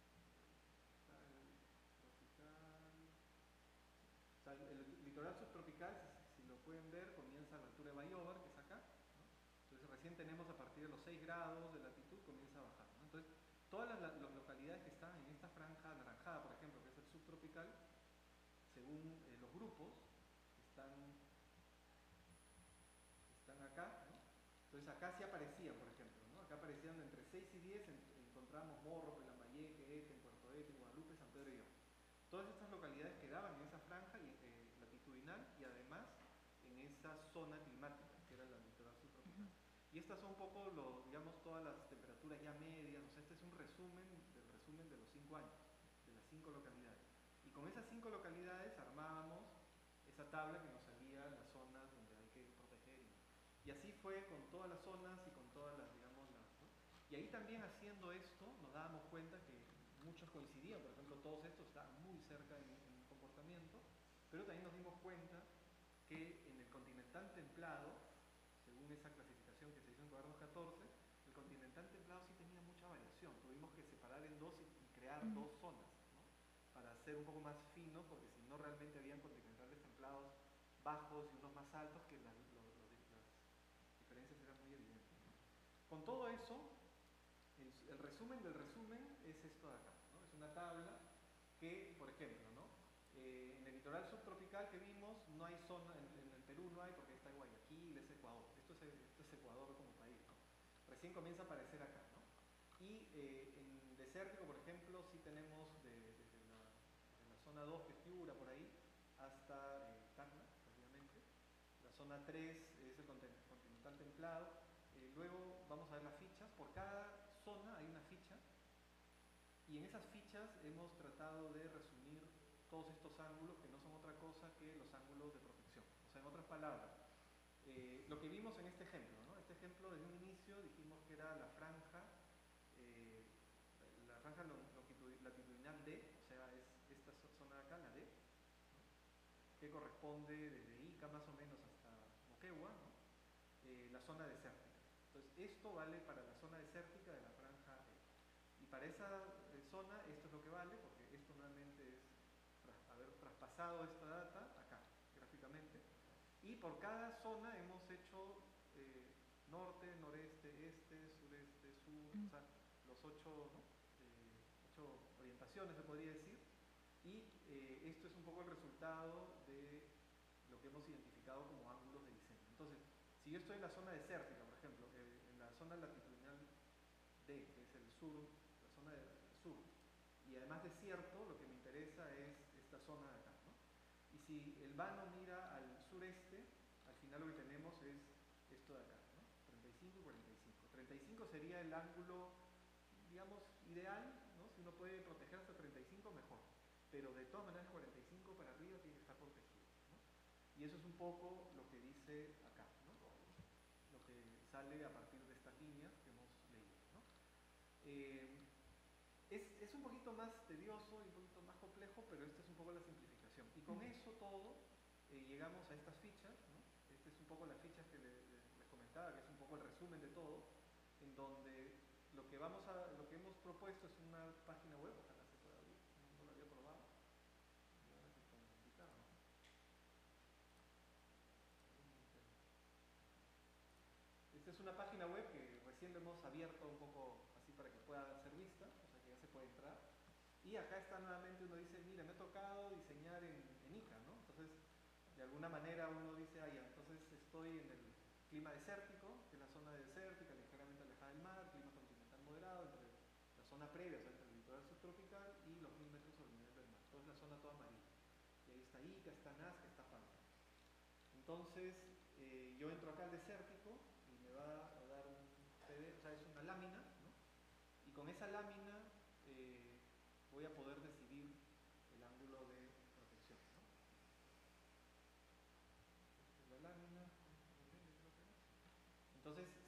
O sea, el litoral subtropical, si lo pueden ver, comienza a la altura de Bayobar, que es acá, ¿no? Entonces recién tenemos a partir de los 6 grados de latitud, comienza a bajar, ¿no? Entonces, todas las localidades que están en esta franja anaranjada, por ejemplo, que es el subtropical, según los grupos, están acá, ¿no? Entonces acá sí aparecían, por ejemplo, ¿no? Acá aparecían entre 6 y 10, encontramos Morro, Lambayeque, Eten, Puerto Eten, Guadalupe, San Pedro y León. Todas estas localidades quedaban en esa franja latitudinal y además en esa zona climática, que era la litoral subtropical. Y estas son un poco, digamos, todas las temperaturas ya medias. O sea, este es un resumen de los 5 años, de las 5 localidades. Y con esas 5 localidades armábamos esa tabla que nos salía en las zonas donde hay que proteger. Y así fue con todas las zonas y con todas las, digamos, ¿no? Y ahí también haciendo esto nos dábamos cuenta que muchos coincidían, por ejemplo, todos estos estaban muy cerca en comportamiento, pero también nos dimos cuenta que en el continental templado, según esa clasificación que se hizo en cuadernos 14, el continental templado sí tenía mucha variación. Tuvimos que separar en dos y crear dos zonas, ¿no? Para ser un poco más fino, porque si no realmente habían continentales templados bajos y unos más altos que las diferencias eran muy evidentes, ¿no? Con todo eso, el resumen del resumen es esto de acá, ¿no? Es una tabla que, por ejemplo, ¿no? En el litoral subtropical que vimos, no hay zona, en el Perú no hay porque está Guayaquil, es Ecuador. Esto es Ecuador como país, ¿no? Recién comienza a aparecer acá, ¿no? Y en desértico, por ejemplo, sí tenemos desde la zona 2, que es Piura, por ahí, hasta Tacna, prácticamente. La zona 3 es el continental templado. Luego vamos a ver las fichas. Por cada zona hay una ficha. Y en esas fichas hemos tratado de resumir todos estos ángulos, que no son otra cosa que los ángulos de protección. O sea, en otras palabras, lo que vimos en este ejemplo, ¿no? Este ejemplo, desde un inicio dijimos que era la franja latitudinal D, o sea, es esta zona de acá, la D, ¿no? Que corresponde desde Ica más o menos hasta Moquegua, ¿no? La zona desértica. Entonces, esto vale para la zona desértica de la franja E. Y para esa zona, esto es lo que vale, porque esto nuevamente es haber traspasado esta data acá, gráficamente. Y por cada zona hemos hecho norte, noreste, este, sureste, sur, o sea, los 8, ¿no? 8 orientaciones, se podría decir. Y esto es un poco el resultado de lo que hemos identificado como ángulos de diseño. Entonces, si yo estoy en la zona desértica, por ejemplo, en la zona latitudinal D, que es el sur, la zona del sur, y además desierto, lo que me interesa es esta zona de acá, ¿no? Y si el vano mira al sureste, al final lo que tenemos es esto de acá, ¿no? 35 y 45. 35 sería el ángulo, digamos, ideal, ¿no? Si uno puede proteger hasta 35, mejor. Pero de todas maneras, 45 para arriba tiene que estar protegido, ¿no? Y eso es un poco lo que dice acá, ¿no? Lo que sale a partir de estas líneas que hemos leído, ¿no? Es un poquito más tedioso y un poquito más complejo, pero esta es un poco la simplificación. Y con eso todo llegamos a estas fichas, ¿no? Esta es un poco las fichas que les comentaba, que es un poco el resumen de todo, en donde lo que hemos propuesto es una página web, ojalá se pueda abrir, no lo había probado. Esta es una página web que recién lo hemos abierto un poco así para que pueda ser vista, o sea que ya se puede entrar. Y acá está nuevamente, uno dice, mira, me ha tocado diseñar en Ica, ¿no? Entonces, de alguna manera uno dice, ah, ya, entonces estoy en el clima desértico, que es la zona desértica, ligeramente alejada del mar, clima continental moderado, entre la zona previa, o sea, entre el litoral subtropical y los 1000 metros sobre el nivel del mar. Entonces la zona toda amarilla. Y ahí está Ica, está Nazca, está Palma. Entonces, yo entro acá al desértico y me va a dar un PDF, o sea, es una lámina, ¿no? Y con esa lámina voy a poder decidir el ángulo de protección, ¿no? La lámina. Entonces,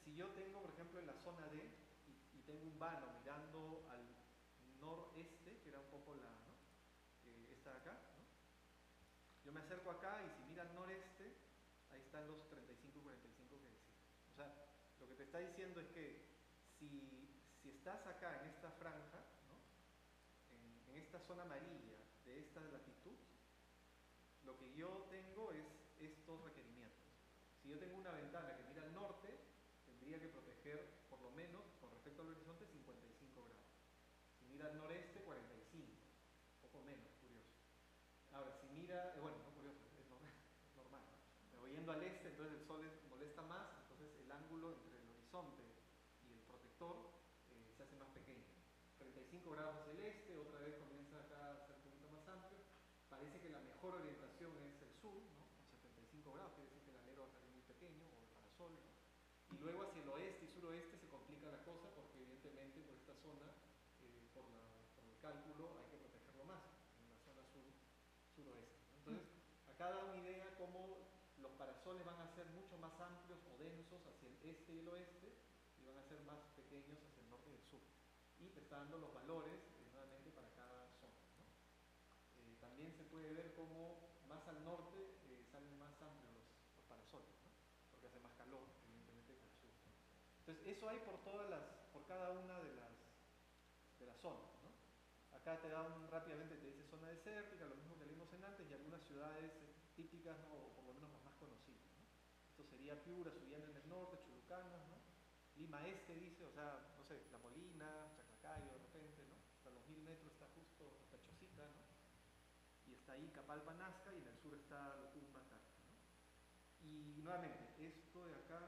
si yo tengo, por ejemplo, en la zona D y tengo un vano mirando al noreste, que era un poco la, ¿no? Esta de acá, ¿no? Yo me acerco acá y si mira al noreste, ahí están los 35 y 45 que decía. O sea, lo que te está diciendo es que si estás acá en esta franja, ¿no? En esta zona amarilla de esta latitud, lo que yo tengo es estos requerimientos. Si yo tengo una ventana que mira al norte, tendría que proteger, por lo menos, con respecto al horizonte, 55 grados. Si mira al noreste, 45. Un poco menos, curioso. Ahora, si mira, bueno, no curioso, es normal, ¿no? Pero yendo al este, entonces el sol molesta más, entonces el ángulo entre el horizonte y el protector se hace más pequeño. 35 grados hacia el este, otra vez comienza acá a ser un poquito más amplio. Parece que la mejor orientación es el sur, ¿no? Con 75 grados, quiere decir que el alero va a salir muy pequeño, o el parasol, ¿no? Y luego hacia el oeste y suroeste se complica la cosa porque evidentemente por esta zona, por el cálculo, hay que protegerlo más, en la zona suroeste, ¿no? Entonces, acá da una idea cómo los parasoles van a ser mucho más amplios o densos hacia el este y el oeste y van a ser más pequeños hacia el norte y el sur. Y te está dando los valores nuevamente para cada zona, ¿no? También se puede ver cómo más al norte salen más amplios los parasoles, ¿no? Porque hace más calor, evidentemente, que al sur, ¿no? Entonces, eso hay por cada una de las zonas, ¿no? Acá te da rápidamente, te dice zona desértica, lo mismo que leímos en antes, y algunas ciudades típicas, ¿no? O por lo menos las más conocidas, ¿no? Esto sería Piura, Sullana en el norte, Chulucanas, ¿no? Lima Este dice, o sea, no sé, La Molina, Chaclacayo de repente, ¿no? Hasta los 1000 metros está justo hasta Chosita, ¿no? Y está ahí Capalpa, Nazca, y en el sur está Locumba, Tarca, ¿no? Y nuevamente, esto de acá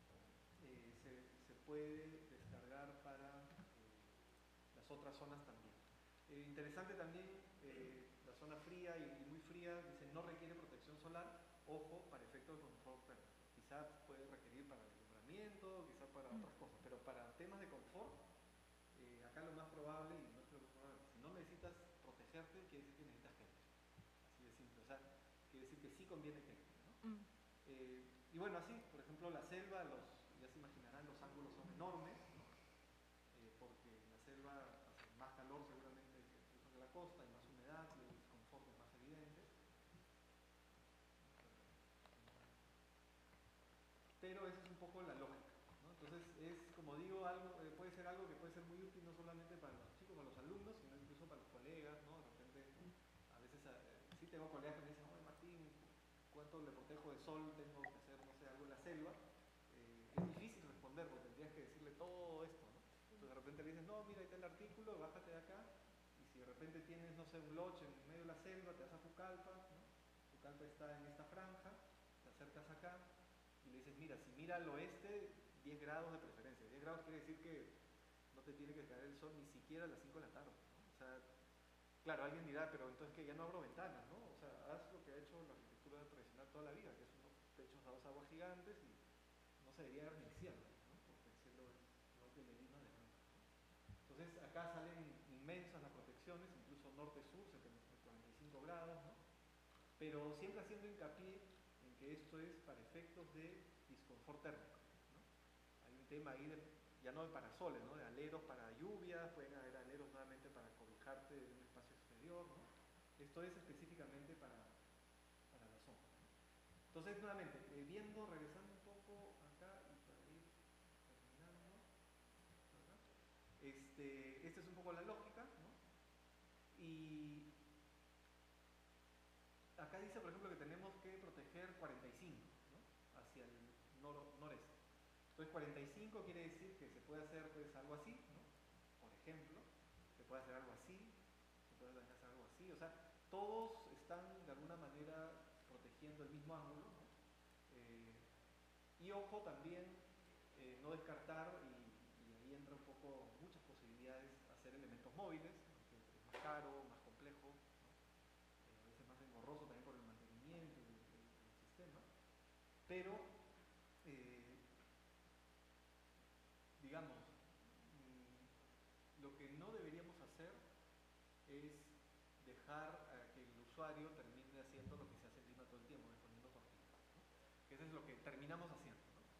se puede descargar para las otras zonas también. Interesante también, la zona fría y muy fría, dice no requiere protección solar, ojo, para efectos de confort térmico. Quizás puede requerir para el alumbramiento, quizás para otras cosas, pero para temas de confort, acá lo más probable, y no es lo más probable, si no necesitas protegerte, quiere decir que necesitas gente. Así de simple, o sea, quiere decir que sí conviene gente, ¿no? Y bueno, así, por ejemplo, la selva, ya se imaginarán, los ángulos son enormes, ¿no? Porque en la selva hace más calor seguramente que la costa, hay más humedad y el desconfort es más evidente. Pero esa es un poco la lógica, ¿no? Entonces es, como digo, puede ser algo que puede ser muy útil no solamente para los chicos, para los alumnos, sino incluso para los colegas, ¿no? De repente, a veces sí tengo colegas que me dicen, oye Martín, ¿cuánto le protejo de sol? Tengo que hacer, no sé, algo en la selva. Es difícil responder porque tendrías que decirle todo esto, ¿no? Entonces de repente le dices, no, mira, ahí está el artículo, bájate de acá, y si de repente tienes, no sé, un lodge en medio de la selva, te vas a Pucallpa, ¿no? Pucallpa está en esta franja, te acercas acá, y le dices, mira, si mira al oeste, 10 grados de preferencia. 10 grados quiere decir que no te tiene que caer el sol ni siquiera a las 5 de la tarde, ¿no? O sea, claro, alguien dirá, pero entonces que ya no abro ventanas, ¿no? O sea, haz lo que ha hecho la arquitectura tradicional toda la vida, que es unos techos a dos aguas gigantes y no se debería ver ni el cielo, ¿no? Porque el cielo es igual que el de Lima de blanco, ¿no? Entonces acá salen inmensas las protecciones, incluso norte-sur, 45 grados, ¿no? Pero siempre haciendo hincapié en que esto es para efectos de disconfort térmico, ¿no? Hay un tema ahí ya no de parasoles, ¿no? De aleros para lluvias, pueden haber aleros nuevamente para cobijarte de un espacio exterior, ¿no? Esto es específicamente para la zona, ¿no? Entonces, nuevamente, regresando un poco acá y para ir terminando, ¿verdad? Esta es un poco la lógica, ¿no? Y acá dice, por ejemplo, que tenemos que proteger 45, ¿no? Hacia el noreste. Entonces 45 quiere decir que se puede hacer pues algo así, ¿no? Por ejemplo, se puede hacer algo así, se puede hacer algo así, o sea, todos están de alguna manera protegiendo el mismo ángulo, ¿no? Y ojo también, no descartar, y ahí entra un poco muchas posibilidades, hacer elementos móviles, aunque es más caro, más complejo, ¿no? A veces más engorroso también por el mantenimiento del sistema, pero digamos, lo que no deberíamos hacer es dejar que el usuario termine haciendo lo que se hace en Lima todo el tiempo, poniendo tortillas, ¿no? Que eso es lo que terminamos haciendo, ¿no? La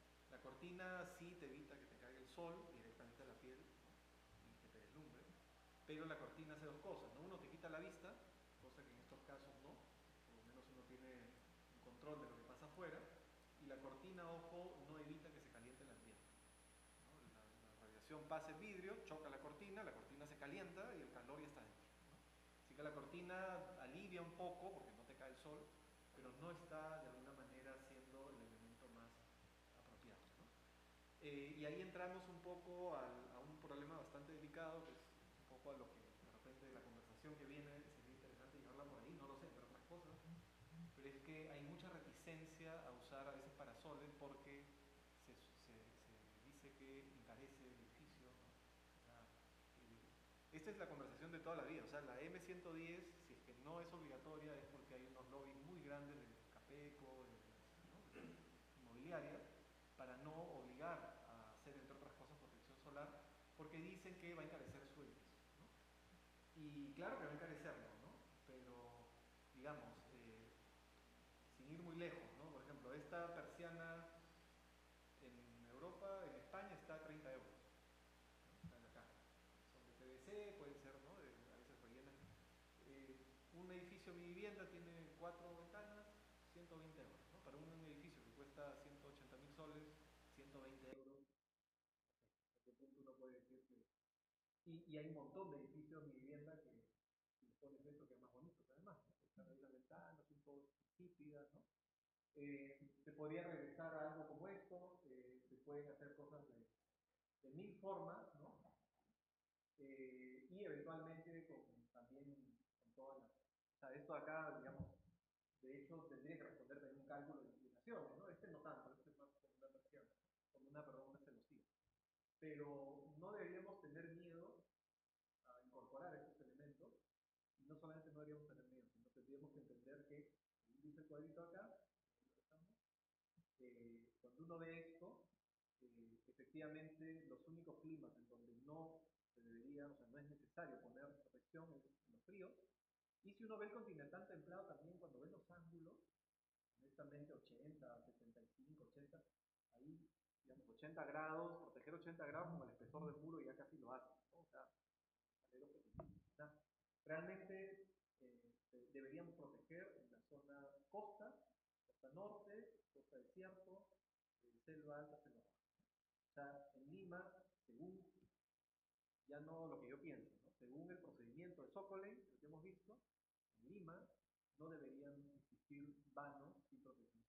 cortina sí te evita que te caiga el sol directamente a la piel, ¿no? Y que te deslumbre, pero la cortina hace dos cosas, ¿no? Uno, te quita la vista, cosa que en estos casos no, por lo menos uno tiene un control de lo que pasa afuera, y la cortina, ojo, no evita que se caliente el ambiente, ¿no? La radiación pasa el vidrio, choca la cortina se calienta y el calor ya está dentro, ¿no? Así que la cortina alivia un poco porque no te cae el sol, pero no está de alguna manera siendo el elemento más apropiado, ¿no? Y ahí entramos un poco a un problema bastante delicado, que es un poco a lo que de repente la conversación que viene sería interesante llevarla por ahí, no lo sé, entre otras cosas, pero es que hay mucha reticencia a usar a veces parasoles porque se dice que encarece el edificio, ¿no? O sea, esta es la conversación de toda la vida, o sea, la M110, si es que no es obligatoria, es porque hay unos lobbies muy grandes de Capeco, ¿no? De inmobiliarias, para no obligar a hacer, entre otras cosas, protección solar, porque dicen que va a encarecer su edificio, ¿no? Y claro que va a encarecerlo, ¿no? Pero, digamos, sin ir muy lejos, ¿no? Por ejemplo, esta persiana en Europa, en España, está a 30 euros, ¿no? Está en la caja. Son de PVC, pueden ser, ¿no? A veces rellenan. Un edificio, mi vivienda, tiene 4 ventanas, 120 euros, ¿no? Para un edificio que cuesta 180.000 soles, 120 euros, ¿hasta qué punto uno puede decir que...? Y hay un montón de edificios, mi vivienda, que si le pones esto queda más bonito, además, ¿no? Están ahí las ventanas, un poco insípidas, ¿no? Se podría regresar a algo como esto, se pueden hacer cosas de mil formas, ¿no? Y eventualmente también con todas las... O sea, esto acá, digamos, de hecho tendría que responder en un cálculo de inclinaciones, ¿no? Este no tanto, este es más como una persiana, una celosía. Pero no deberíamos tener miedo a incorporar estos elementos, y no solamente no deberíamos tener miedo, sino tendríamos que entender que, dice el cuadrito acá, cuando uno ve esto, efectivamente los únicos climas en donde no se debería, o sea, no es necesario poner protección es en los fríos, y si uno ve el continental templado también, cuando ve los ángulos, honestamente 80, 75, 80, ahí, digamos, 80 grados, proteger 80 grados con el espesor del muro ya casi lo hace, ¿no? O sea, realmente deberíamos proteger en la zona costa, costa norte, costa desierto, selva alta, selva baja. O sea, en Lima, según, ya no lo que yo pienso, ¿no? Según el procedimiento de Sokole, lo que hemos visto, en Lima no deberían existir vanos sin protección.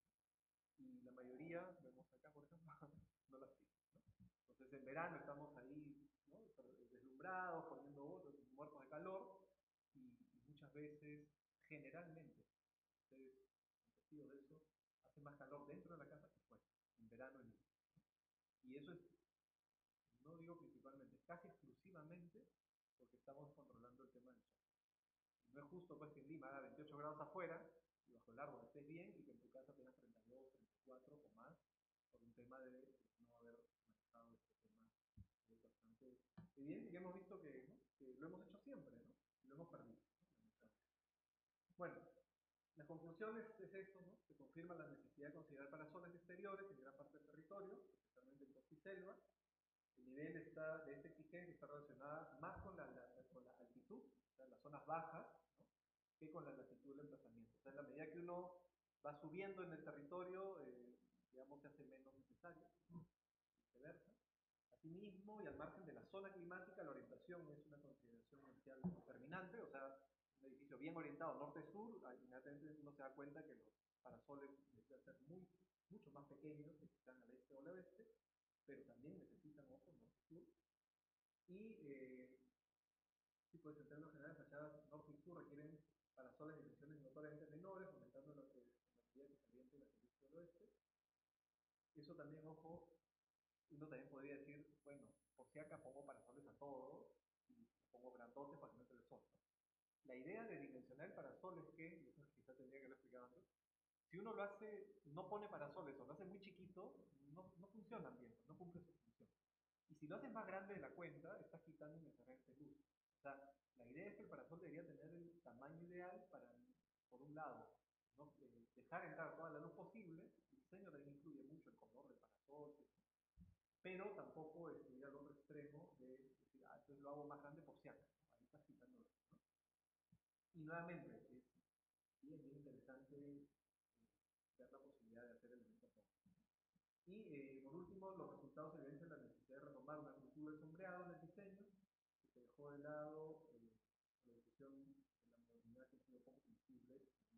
Y la mayoría, vemos acá por ejemplo, no las tienen, ¿no? Entonces en verano estamos ahí, ¿no? Deslumbrados, poniendo otros, muertos de calor, y muchas veces, generalmente, ustedes son testigos de eso, hace más calor dentro de la casa que fuera, en verano en Lima. Y eso es, no digo principalmente, casi exclusivamente porque estamos controlando el tema del sol. No es justo pues que en Lima haga 28 grados afuera y bajo el árbol estés bien y que en tu casa tengas 32, 34 o más por un tema de no haber manejado este tema bastante evidente, y hemos visto que, ¿no? Que lo hemos hecho siempre, ¿no? Y lo hemos perdido, ¿no? Bueno, la conclusión es esto, ¿no? Se confirma la necesidad de considerar parasoles exteriores en gran parte del territorio, especialmente en costa y selva. El nivel de esta exigencia está relacionada más con la altitud, o sea, las zonas bajas, ¿no? Que con la latitud del emplazamiento. O sea, en la medida que uno va subiendo en el territorio, digamos, se hace menos necesario, ¿no? Viceversa. Asimismo, y al margen de la zona climática, la orientación es una consideración inicial determinante, o sea, un edificio bien orientado norte-sur, inmediatamente uno se da cuenta que los parasoles necesitan ser mucho más pequeños que están al este o al oeste, pero también necesitan ojos norte-sur. Y, sí, pues en términos generales, fachadas norte y sur requieren parasoles de dimensiones notoriamente menores, aumentando la medida que se oriente hacia el este o el oeste. Eso también, ojo, uno también podría decir, bueno, por si acá pongo parasoles a todos y pongo grandotes para que no entre el sol, ¿no? La idea de dimensionar el parasol es que, y eso quizás tendría que haberlo explicado antes, si uno lo hace, no pone parasoles o lo hace muy chiquito, no funcionan bien, no cumple su función. Y si lo haces más grande de la cuenta, estás quitando un excelente luz. O sea, la idea es que el parasol debería tener el tamaño ideal para, por un lado, ¿no? Dejar entrar toda la luz posible. El diseño también incluye mucho el color del parasol. coches, pero tampoco ir al otro extremo de decir, entonces lo hago más grande por si acaso, ahí estás quitando eso, ¿no? Y nuevamente, es bien interesante ver la posibilidad de hacer elementos nuevos. Y por último, los resultados evidencian la necesidad de retomar una cultura de sombreado en el diseño, que se dejó de lado la discusión de la modernidad que ha sido poco sensible.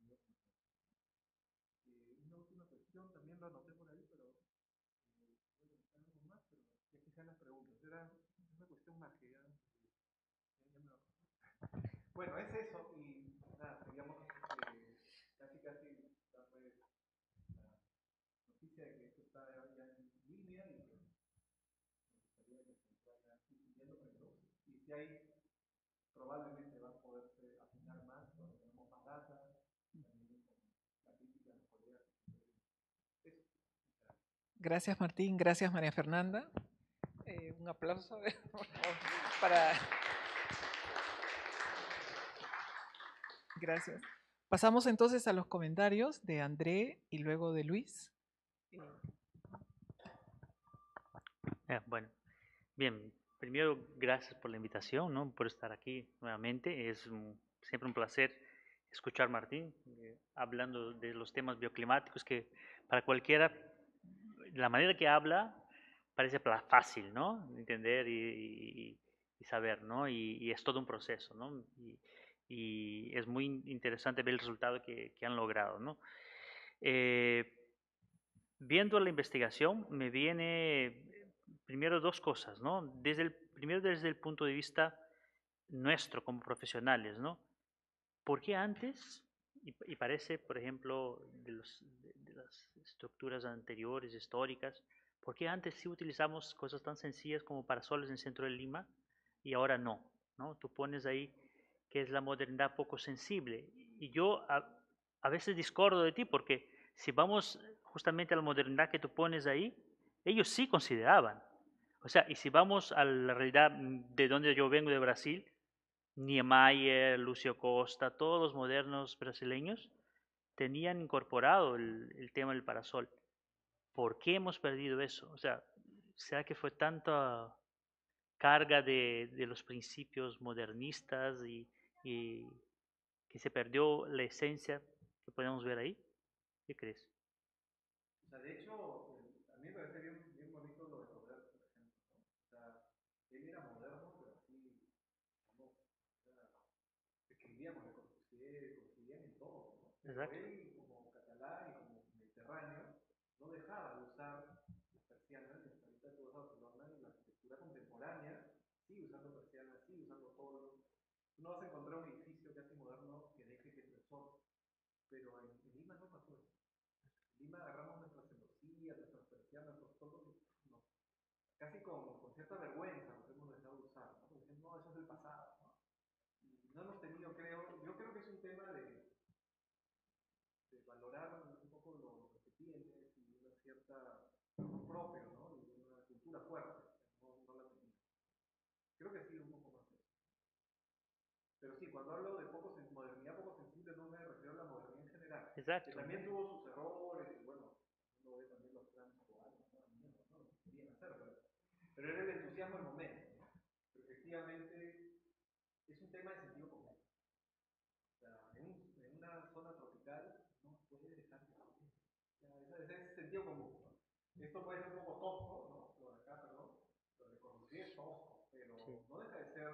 Una última cuestión, también lo anoté por ahí, pero voy a comentar algo más, pero ya quizás las preguntas. Era una cuestión más que ya me lo... Bueno, es eso, y nada, queríamos casi darles la noticia de que esto está ya en línea y que nos gustaría que se vaya difundiendo para que todos. Y si hay, probablemente va a poderse afinar más cuando tenemos más data, también con la crítica de los colegas. Eso. Gracias, Martín. Gracias, María Fernanda. Un aplauso por favor, para... Gracias. Pasamos entonces a los comentarios de André y luego de Luis. Bueno, bien, primero gracias por la invitación, ¿no? Por estar aquí nuevamente. Es siempre un placer escuchar a Martín hablando de los temas bioclimáticos que para cualquiera, la manera que habla parece fácil, ¿no? Entender y saber, ¿no? Y es todo un proceso, ¿no? Y es muy interesante ver el resultado que han logrado, ¿no? Viendo la investigación me viene primero dos cosas, ¿no? Primero desde el punto de vista nuestro como profesionales, ¿no? ¿Por qué antes, y parece, por ejemplo, de las estructuras anteriores, históricas, por qué antes sí utilizamos cosas tan sencillas como parasoles en el centro de Lima y ahora no, ¿no? Tú pones ahí que es la modernidad poco sensible. Y yo a veces discordo de ti porque si vamos justamente a la modernidad que tú pones ahí, ellos sí consideraban. O sea, y si vamos a la realidad de donde yo vengo, de Brasil, Niemeyer, Lucio Costa, todos los modernos brasileños tenían incorporado el tema del parasol. ¿Por qué hemos perdido eso? O sea, ¿será que fue tanta carga de los principios modernistas y que se perdió la esencia que podemos ver ahí? ¿Qué crees? O sea, de hecho, a mí me parece bien bonito lo de Robert, por ejemplo, ¿no? O sea, él era moderno, pero así, ¿no? O sea, escribíamos Le Corbusier, coincidían en todo, ¿no? Pero Exacto. él, como catalán y como mediterráneo, no dejaba de usar las persianas, y hasta ahorita tú vas a Barcelona y la arquitectura contemporánea sigue usando persianas, sigue usando toldos. No vas a encontrar un edificio casi moderno que deje que entre sol, pero en Lima no pasó eso. En Lima agarramos nuestras celosías, nuestras persianas, nuestros toldos, no, casi con cierta vergüenza nos hemos dejado de usar, ¿no? Porque dicen, no, eso es del pasado, ¿no? Y no hemos tenido, yo creo que es un tema de valorar un poco lo que tienes y una cierta amor propio, ¿no? Y una cultura fuerte, no la tenía. Creo que ha sido un poco más eso. Pero sí, cuando hablo de modernidad poco sensible no me refiero a la modernidad en general, Exacto. que también tuvo sus errores y bueno, uno ve también los planes actuales, ¿no? Lo que querían hacer, pero era el entusiasmo del momento, ¿no? Pero efectivamente es un tema de sentido común. O sea, en una zona tropical no puede dejar de ser. Ese es sentido común, ¿no? Esto puede ser un poco tosco, ¿no? Lo de acá, perdón, lo de conducir es tosco, pero Sí. no deja de ser,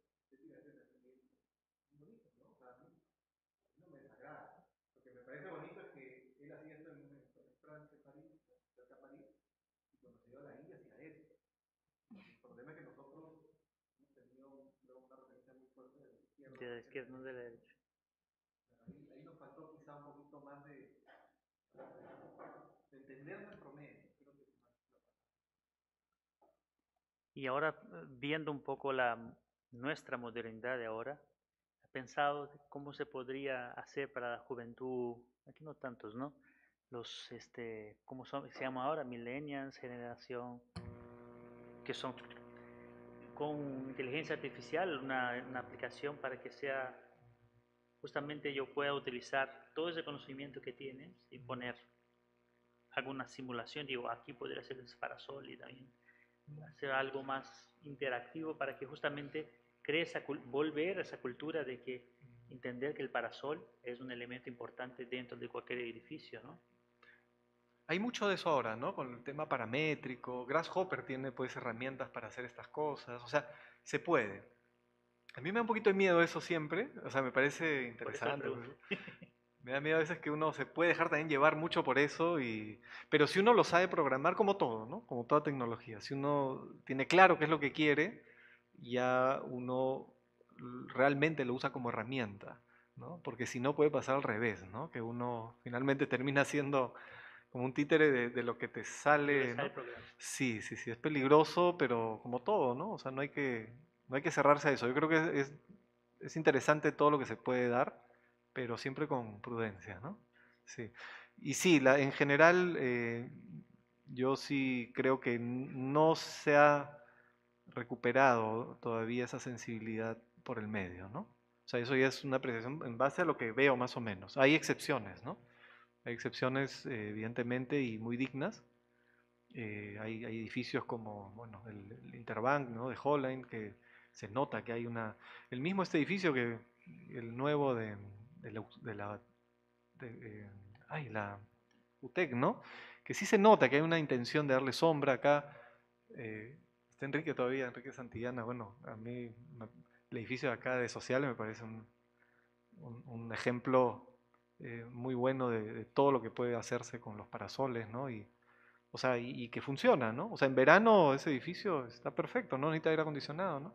bonito, ¿no? O sea, a mí no me desagrada. Lo que me parece bonito es que él hacía esto en Francia, París, cerca de París, y cuando se iba a la India hacía eso. El problema es que nosotros hemos tenido luego una referencia muy fuerte de la izquierda. De la izquierda, no de la derecha. Ahí nos faltó quizá un poquito más de entender nuestro medio. Creo que es más la palabra. Y ahora viendo un poco nuestra modernidad de ahora, he pensado cómo se podría hacer para la juventud, aquí no tantos, ¿no? Los, ¿cómo se llama ahora? Millennials, generación, que son con inteligencia artificial, una aplicación para que sea, justamente yo pueda utilizar todo ese conocimiento que tienes y poner hago una simulación, digo, aquí podría ser el parasol y también hacer algo más interactivo para que justamente cree volver a esa cultura de que entender que el parasol es un elemento importante dentro de cualquier edificio, ¿no? Hay mucho de eso ahora, ¿no? Con el tema paramétrico. Grasshopper tiene pues herramientas para hacer estas cosas. O sea, se puede. A mí me da un poquito de miedo eso siempre. O sea, me parece Por eso la interesante. pregunta. Me da miedo a veces que uno se puede dejar también llevar mucho por eso. Pero si uno lo sabe programar como todo, ¿no? Como toda tecnología. Si uno tiene claro qué es lo que quiere, ya uno realmente lo usa como herramienta, ¿no? Porque si no puede pasar al revés, ¿no? Que uno finalmente termina siendo como un títere de lo que te Lo que sale, sale ¿no? programa. Sí, sí, sí, es peligroso, pero como todo, ¿no? O sea, no hay que cerrarse a eso. Yo creo que es interesante todo lo que se puede dar, pero siempre con prudencia, ¿no? Sí. Y sí, en general, yo sí creo que no se ha recuperado todavía esa sensibilidad por el medio, ¿no? O sea, eso ya es una apreciación en base a lo que veo más o menos. Hay excepciones, ¿no? Hay excepciones, evidentemente, y muy dignas. Hay edificios como, bueno, el Interbank, ¿no? De Holland, que se nota que hay una... El mismo este edificio que el nuevo de la UTEC, ¿no? Que sí se nota que hay una intención de darle sombra acá. Está Enrique todavía, Enrique Santillana. Bueno, a mí el edificio de acá de Social me parece un ejemplo muy bueno de todo lo que puede hacerse con los parasoles, ¿no? O sea, y que funciona, ¿no? O sea, en verano ese edificio está perfecto, no necesita aire acondicionado, ¿no?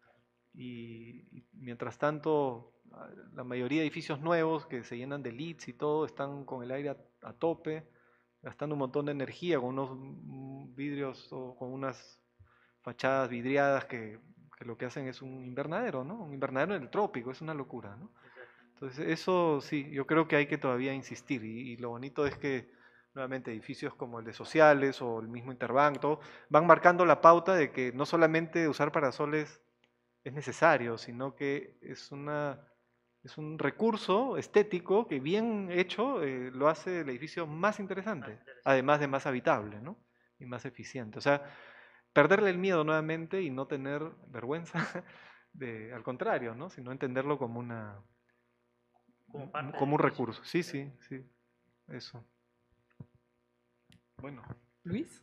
Y mientras tanto, la mayoría de edificios nuevos que se llenan de leads y todo están con el aire a tope, gastando un montón de energía con unos vidrios o con unas fachadas vidriadas que lo que hacen es un invernadero, ¿no? Un invernadero en el trópico, es una locura, ¿no? Entonces, eso sí, yo creo que hay que todavía insistir. Y lo bonito es que, nuevamente, edificios como el de Sociales o el mismo Interbank, todo, van marcando la pauta de que no solamente usar parasoles es necesario, sino que es un recurso estético que bien hecho lo hace el edificio más interesante, además de más habitable, ¿no? Y más eficiente. O sea, perderle el miedo nuevamente y no tener vergüenza al contrario, ¿no? Sino entenderlo como Como parte del como un edificio. recurso. Sí, sí, sí, eso. Bueno. Luis.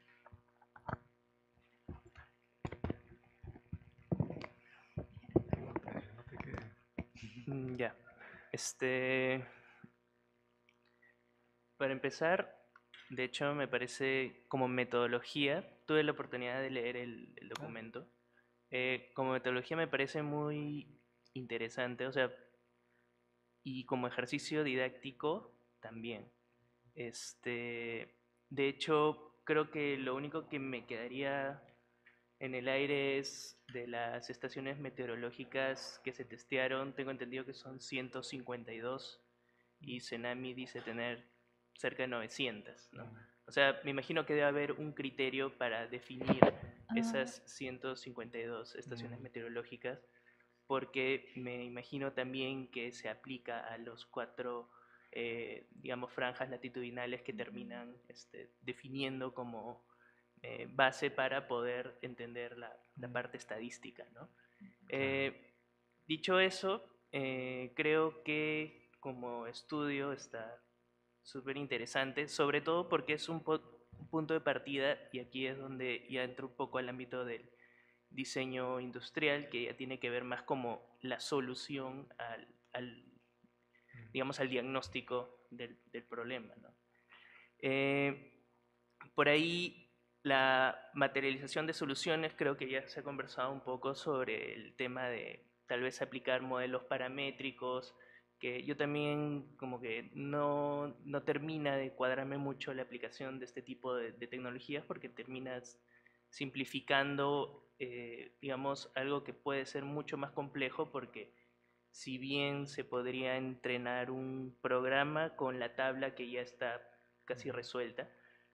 No te quede. Ya. Para empezar, de hecho, me parece como metodología, tuve la oportunidad de leer el documento. Como metodología me parece muy interesante, o sea, y como ejercicio didáctico también. De hecho, creo que lo único que me quedaría en el aire es de las estaciones meteorológicas que se testearon, tengo entendido que son 152 y Cenami dice tener cerca de 900, ¿no? O sea, me imagino que debe haber un criterio para definir esas 152 estaciones meteorológicas, porque me imagino también que se aplica a los cuatro, digamos, franjas latitudinales que terminan definiendo como base para poder entender la parte estadística, ¿no? Dicho eso, creo que como estudio está súper interesante, sobre todo porque es un punto de partida, y aquí es donde ya entro un poco al ámbito del diseño industrial, que ya tiene que ver más como la solución digamos, al diagnóstico del problema, ¿no? Por ahí la materialización de soluciones, creo que ya se ha conversado un poco sobre el tema de tal vez aplicar modelos paramétricos, que yo también como que no termina de cuadrarme mucho la aplicación de este tipo de tecnologías, porque terminas simplificando, digamos, algo que puede ser mucho más complejo, porque si bien se podría entrenar un programa con la tabla que ya está casi resuelta,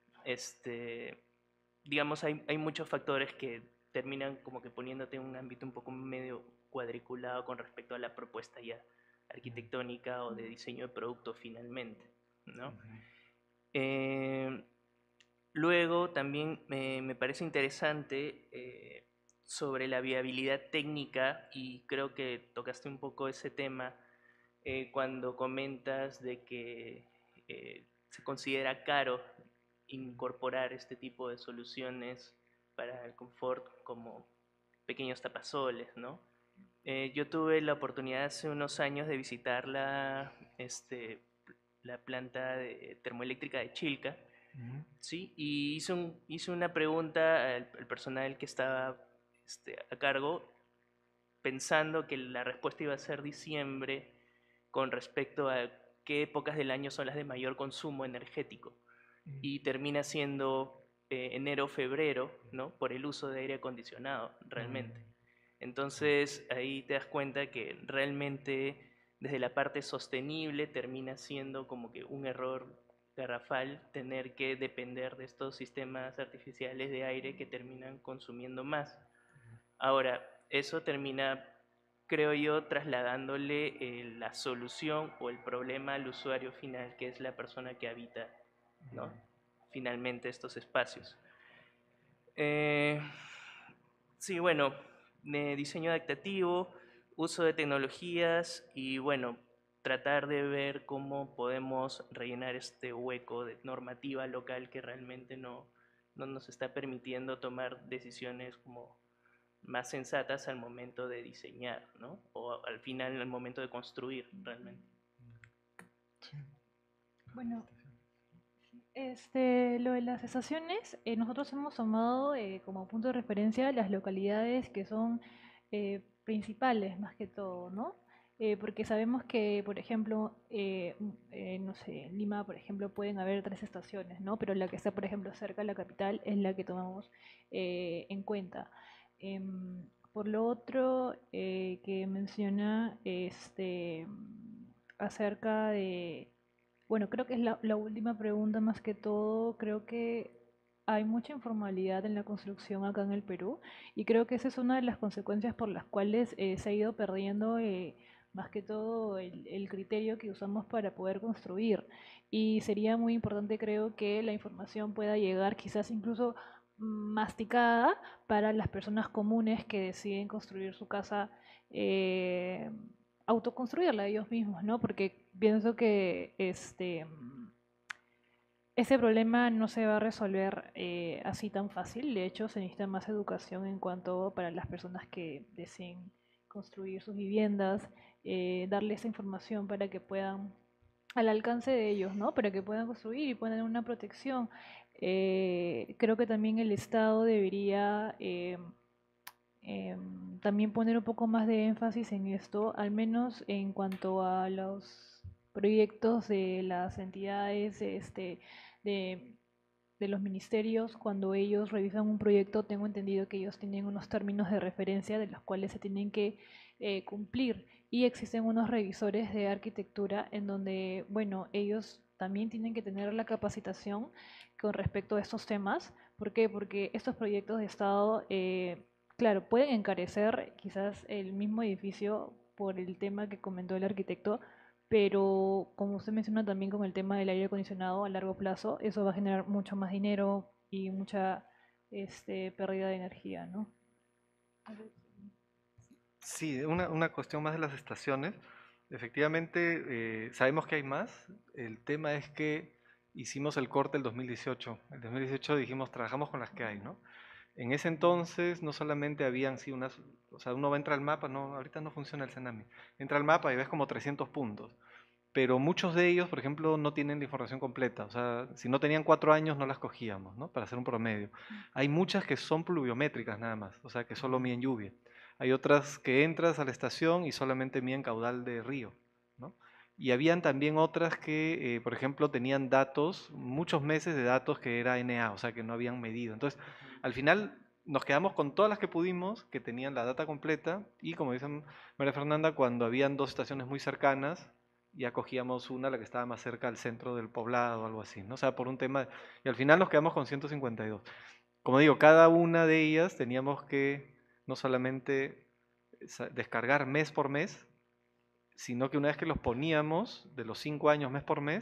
digamos, hay muchos factores que terminan como que poniéndote en un ámbito un poco medio cuadriculado con respecto a la propuesta ya arquitectónica o de diseño de producto finalmente, ¿no? Luego también me parece interesante sobre la viabilidad técnica, y creo que tocaste un poco ese tema cuando comentas de que se considera caro incorporar este tipo de soluciones para el confort como pequeños tapasoles, ¿no? Yo tuve la oportunidad hace unos años de visitar la planta termoeléctrica de Chilca, ¿sí? Y hice una pregunta al personal que estaba a cargo, pensando que la respuesta iba a ser diciembre con respecto a qué épocas del año son las de mayor consumo energético. Y termina siendo enero, febrero, ¿no? Por el uso de aire acondicionado, realmente. Entonces ahí te das cuenta que realmente desde la parte sostenible termina siendo como que un error garrafal tener que depender de estos sistemas artificiales de aire que terminan consumiendo más. Ahora, eso termina, creo yo, trasladándole la solución o el problema al usuario final, que es la persona que habita, ¿no? Finalmente estos espacios. Sí, bueno, diseño adaptativo, uso de tecnologías y bueno, tratar de ver cómo podemos rellenar este hueco de normativa local que realmente no nos está permitiendo tomar decisiones como más sensatas al momento de diseñar, ¿no? O al final al momento de construir realmente. Bueno, lo de las estaciones, nosotros hemos tomado como punto de referencia las localidades que son principales más que todo, ¿no? Porque sabemos que, por ejemplo, no sé, en Lima, por ejemplo, pueden haber 3 estaciones, ¿no? Pero la que está, por ejemplo, cerca de la capital es la que tomamos en cuenta. Por lo otro que menciona acerca de bueno, creo que es la última pregunta más que todo. Creo que hay mucha informalidad en la construcción acá en el Perú y creo que esa es una de las consecuencias por las cuales se ha ido perdiendo más que todo el criterio que usamos para poder construir. Y sería muy importante, creo, que la información pueda llegar quizás incluso masticada para las personas comunes que deciden construir su casa. Autoconstruirla ellos mismos, ¿no? Porque pienso que ese problema no se va a resolver así tan fácil. De hecho, se necesita más educación en cuanto para las personas que deseen construir sus viviendas, darle esa información para que puedan, al alcance de ellos, ¿no? Para que puedan construir y puedan tener una protección. Creo que también el Estado debería también poner un poco más de énfasis en esto, al menos en cuanto a los proyectos de las entidades de, de los ministerios. Cuando ellos revisan un proyecto, tengo entendido que ellos tienen unos términos de referencia de los cuales se tienen que cumplir, y existen unos revisores de arquitectura en donde, bueno, ellos también tienen que tener la capacitación con respecto a estos temas. ¿Por qué? Porque estos proyectos de Estado claro, pueden encarecer quizás el mismo edificio por el tema que comentó el arquitecto, pero como usted menciona también con el tema del aire acondicionado a largo plazo, eso va a generar mucho más dinero y mucha pérdida de energía, ¿no? Sí, una cuestión más de las estaciones. Efectivamente, sabemos que hay más. El tema es que hicimos el corte el 2018. El 2018 dijimos, trabajamos con las que hay, ¿no? En ese entonces no solamente habían, sí, unas, o sea, uno entra al mapa, no, ahorita no funciona el Cenami, entra al mapa y ves como 300 puntos, pero muchos de ellos, por ejemplo, no tienen la información completa, o sea, si no tenían 4 años no las cogíamos, ¿no? Para hacer un promedio. Hay muchas que son pluviométricas nada más, o sea, que solo miden lluvia. Hay otras que entras a la estación y solamente miden caudal de río, ¿no? Y habían también otras que, por ejemplo, tenían datos, muchos meses de datos que era NA, o sea, que no habían medido. Entonces, al final nos quedamos con todas las que pudimos, que tenían la data completa, y como dice María Fernanda, cuando habían 2 estaciones muy cercanas, ya cogíamos una, la que estaba más cerca al centro del poblado o algo así, ¿no? O sea, por un tema, y al final nos quedamos con 152. Como digo, cada una de ellas teníamos que no solamente descargar mes por mes, sino que una vez que los poníamos, de los 5 años mes por mes,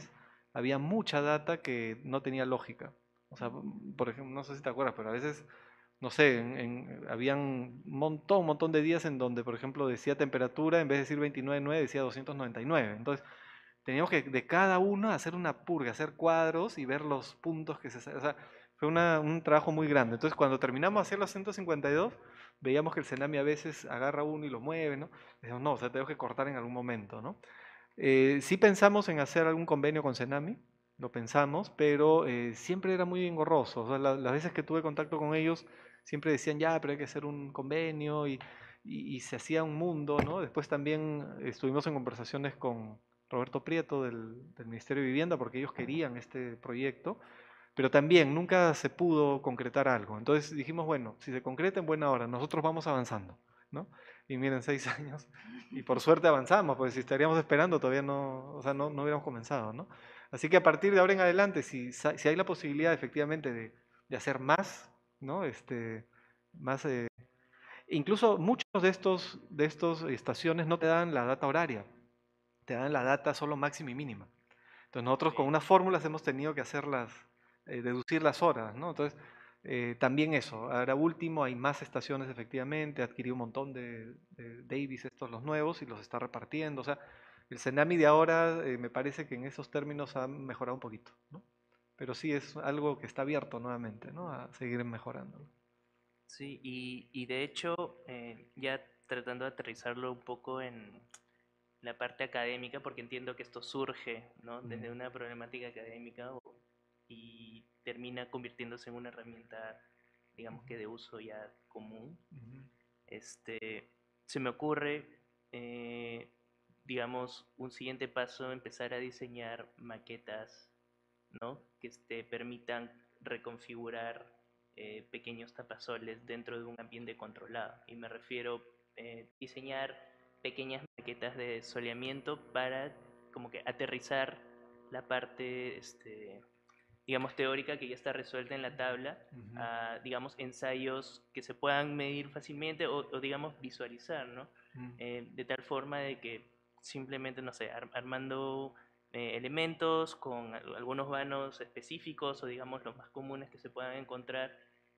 había mucha data que no tenía lógica. O sea, por ejemplo, no sé si te acuerdas, pero a veces, no sé, habían un montón de días en donde, por ejemplo, decía temperatura, en vez de decir 29,9, decía 299. Entonces, teníamos que de cada uno hacer una purga, hacer cuadros y ver los puntos que se... O sea, fue un trabajo muy grande. Entonces, cuando terminamos de hacer los 152, veíamos que el Cenami a veces agarra uno y lo mueve, ¿no? Decíamos, no, o sea, tengo que cortar en algún momento, ¿no? Sí pensamos en hacer algún convenio con Cenami, lo pensamos, pero siempre era muy engorroso. O sea, las veces que tuve contacto con ellos, siempre decían, ya, pero hay que hacer un convenio y se hacía un mundo, ¿no? Después también estuvimos en conversaciones con Roberto Prieto del Ministerio de Vivienda porque ellos querían este proyecto, pero también nunca se pudo concretar algo. Entonces dijimos, bueno, si se concreta en buena hora, nosotros vamos avanzando, ¿no? Y miren, 6 años, y por suerte avanzamos, porque si estaríamos esperando todavía no, o sea, no hubiéramos comenzado, ¿no? Así que a partir de ahora en adelante, si hay la posibilidad efectivamente de hacer más, ¿no? Más, incluso muchos de estos estaciones no te dan la data horaria, te dan la data solo máxima y mínima. Entonces nosotros con unas fórmulas hemos tenido que hacerlas, deducir las horas, ¿no? Entonces, también eso, ahora último hay más estaciones efectivamente, adquirió un montón de Davis, estos los nuevos, y los está repartiendo. O sea, el Cenami de ahora me parece que en esos términos ha mejorado un poquito, ¿no? Pero sí es algo que está abierto nuevamente, ¿no? A seguir mejorando. Sí, y de hecho, ya tratando de aterrizarlo un poco en la parte académica, porque entiendo que esto surge, ¿no? Desde una problemática académica y termina convirtiéndose en una herramienta, digamos que de uso ya común. Se me ocurre, digamos, un siguiente paso, empezar a diseñar maquetas, ¿no? Que permitan reconfigurar pequeños tapazoles dentro de un ambiente controlado. Y me refiero a diseñar pequeñas maquetas de soleamiento para como que aterrizar la parte, digamos, teórica que ya está resuelta en la tabla, a, digamos, ensayos que se puedan medir fácilmente o digamos, visualizar, ¿no? De tal forma de que simplemente, no sé, armando elementos con algunos vanos específicos o digamos los más comunes que se puedan encontrar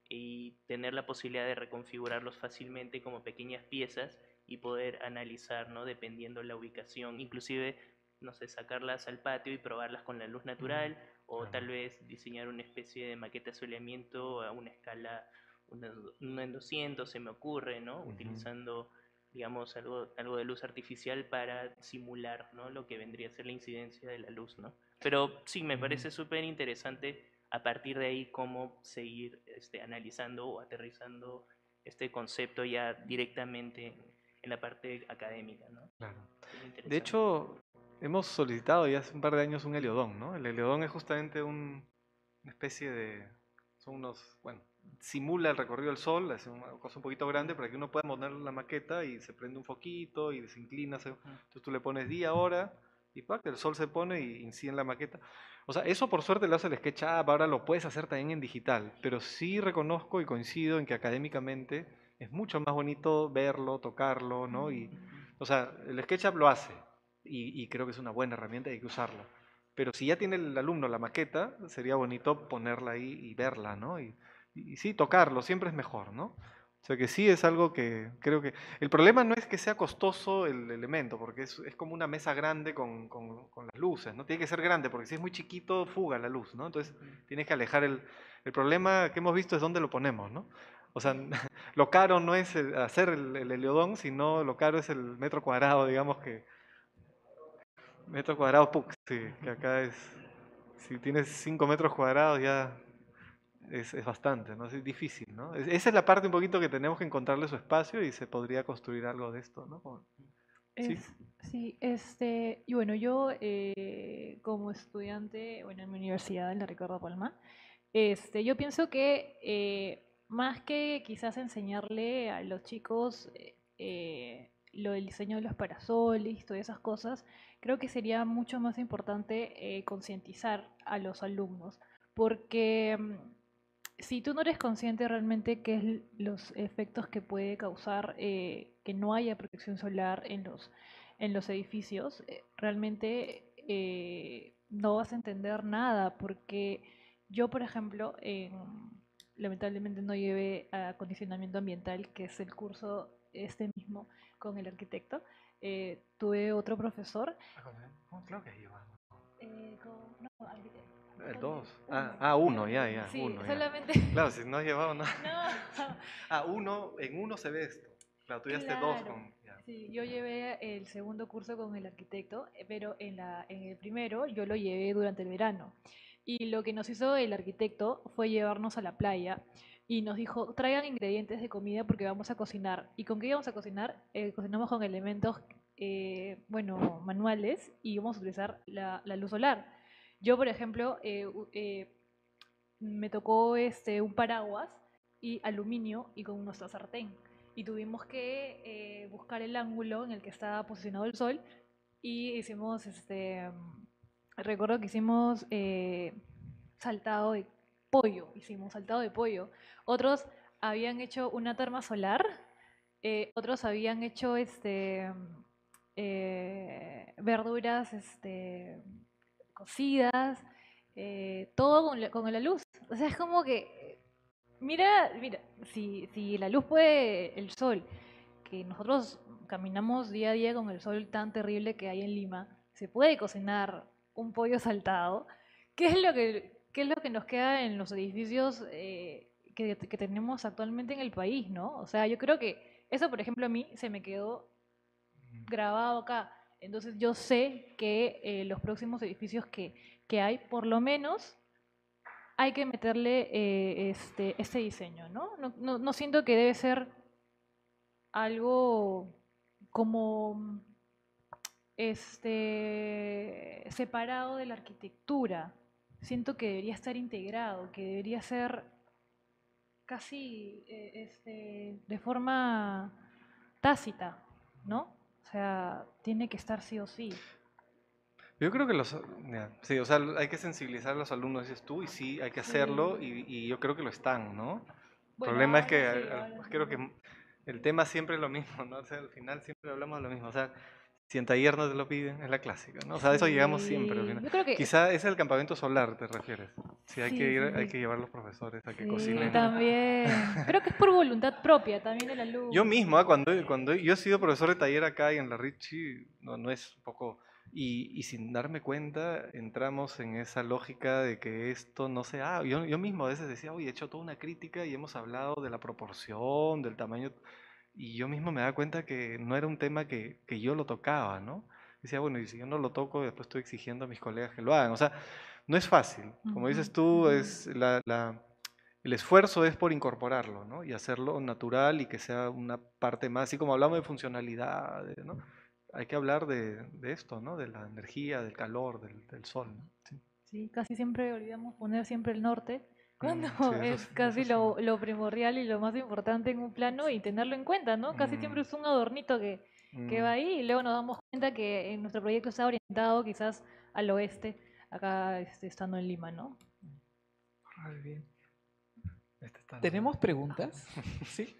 y tener la posibilidad de reconfigurarlos fácilmente como pequeñas piezas y poder analizar, ¿no? Dependiendo la ubicación, inclusive, no sé, sacarlas al patio y probarlas con la luz natural o Claro. tal vez diseñar una especie de maqueta de soleamiento a una escala, una en 200 se me ocurre, ¿no? Utilizando digamos, algo de luz artificial para simular, ¿no? Lo que vendría a ser la incidencia de la luz, ¿no? Pero sí, me parece súper interesante a partir de ahí cómo seguir analizando o aterrizando este concepto ya directamente en la parte académica, ¿no? Claro. Muy De interesante. hecho, hemos solicitado ya hace un par de años un heliodón, ¿no? El heliodón es justamente una especie de... Son unos, bueno, simula el recorrido del Sol, es una cosa un poquito grande para que uno pueda poner la maqueta y se prende un foquito y se inclina. Entonces tú le pones día, hora y ¡pac! El Sol se pone y incide en la maqueta. O sea, eso por suerte lo hace el SketchUp, ahora lo puedes hacer también en digital, pero sí reconozco y coincido en que académicamente es mucho más bonito verlo, tocarlo, ¿no? O sea, el SketchUp lo hace y creo que es una buena herramienta y hay que usarla. Pero si ya tiene el alumno la maqueta, sería bonito ponerla ahí y verla, ¿no? Y sí, tocarlo, siempre es mejor, ¿no? O sea que sí es algo que creo que... El problema no es que sea costoso el elemento, porque es como una mesa grande con las luces, ¿no? Tiene que ser grande, porque si es muy chiquito, fuga la luz, ¿no? Entonces tienes que alejar el problema que hemos visto es dónde lo ponemos, ¿no? O sea, lo caro no es hacer el heliodón, sino lo caro es el metro cuadrado, digamos que... Metro cuadrado, PUC, sí, que acá es... Si tienes 5 metros cuadrados ya es bastante, ¿no? Es difícil, ¿no? Esa es la parte un poquito que tenemos que encontrarle su espacio y se podría construir algo de esto, ¿no? Sí. Sí, y bueno, yo como estudiante, bueno, en mi universidad, en la Ricardo Palma, yo pienso que más que quizás enseñarle a los chicos lo del diseño de los parasoles, todas esas cosas, creo que sería mucho más importante concientizar a los alumnos, porque si tú no eres consciente realmente qué es los efectos que puede causar que no haya protección solar en los edificios, realmente no vas a entender nada, porque yo, por ejemplo, lamentablemente no llevé acondicionamiento ambiental, que es el curso este mismo con el arquitecto. Tuve otro profesor. Claro que lleva. No, arquitecto. El 2. Uno. Uno, ya. Sí, Uno, ya. solamente. Claro, si no has llevado nada. No, En uno se ve esto. Claro, tú llevaste 2 claro. con. Ya. Sí, yo llevé el segundo curso con el arquitecto, pero en el primero yo lo llevé durante el verano. Y lo que nos hizo el arquitecto fue llevarnos a la playa y nos dijo, traigan ingredientes de comida porque vamos a cocinar. ¿Y con qué íbamos a cocinar? Cocinamos con elementos, bueno, manuales, y vamos a utilizar la luz solar. Yo, por ejemplo, me tocó un paraguas y aluminio y con nuestra sartén. Y tuvimos que buscar el ángulo en el que estaba posicionado el sol y hicimos, recuerdo que hicimos saltado de pollo. Otros habían hecho una terma solar, otros habían hecho verduras cocidas, todo con la luz. O sea, es como que, mira, si la luz puede, el sol, que nosotros caminamos día a día con el sol tan terrible que hay en Lima, se puede cocinar un pollo saltado. ¿Qué es lo que nos queda en los edificios que tenemos actualmente en el país, ¿no? O sea, yo creo que eso, por ejemplo, a mí se me quedó grabado acá. Entonces yo sé que los próximos edificios que hay, por lo menos hay que meterle este diseño, ¿no? No siento que debe ser algo como separado de la arquitectura. Siento que debería estar integrado, que debería ser casi de forma tácita, ¿no? O sea, tiene que estar sí o sí. Yo creo que sí, o sea, hay que sensibilizar a los alumnos, dices tú, y sí, hay que hacerlo, y yo creo que lo están, ¿no? El Bueno, problema es ahora que sí, ahora sí. creo que el tema siempre es lo mismo, ¿no? O sea, al final siempre hablamos de lo mismo. O sea, si en taller no te lo piden, es la clásica, ¿no? O sea, a eso llegamos siempre al Sí, final. yo creo que Quizá es el campamento solar, ¿te refieres? Sí, hay que sí, ir, sí, hay sí. que llevar a los profesores a que Sí, cocinen. también. Creo que es por voluntad propia también del Yo alumno. mismo, cuando yo he sido profesor de taller acá y en la Richie, no es un poco. Y sin darme cuenta, entramos en esa lógica de que esto no se ha. Yo mismo a veces decía, oye, he hecho toda una crítica y hemos hablado de la proporción, del tamaño. Y yo mismo me daba cuenta que no era un tema que yo lo tocaba, ¿no? Decía, bueno, y si yo no lo toco, después estoy exigiendo a mis colegas que lo hagan. O sea, no es fácil. Como Ujú, dices tú, ujú. es el esfuerzo es por incorporarlo, ¿no? Y hacerlo natural y que sea una parte más, así como hablamos de funcionalidad, ¿no? Hay que hablar de esto, ¿no? De la energía, del calor, del sol, ¿no? Sí. Sí, casi siempre olvidamos poner siempre el norte, cuando Sí, eso, es eso casi sí. lo primordial y lo más importante en un plano y tenerlo en cuenta, ¿no? Casi siempre Mm, es un adornito que va mm. ahí y luego nos damos cuenta que nuestro proyecto está orientado quizás al oeste, acá estando en Lima, ¿no? Muy bien. Este está ¿Tenemos preguntas? Sí.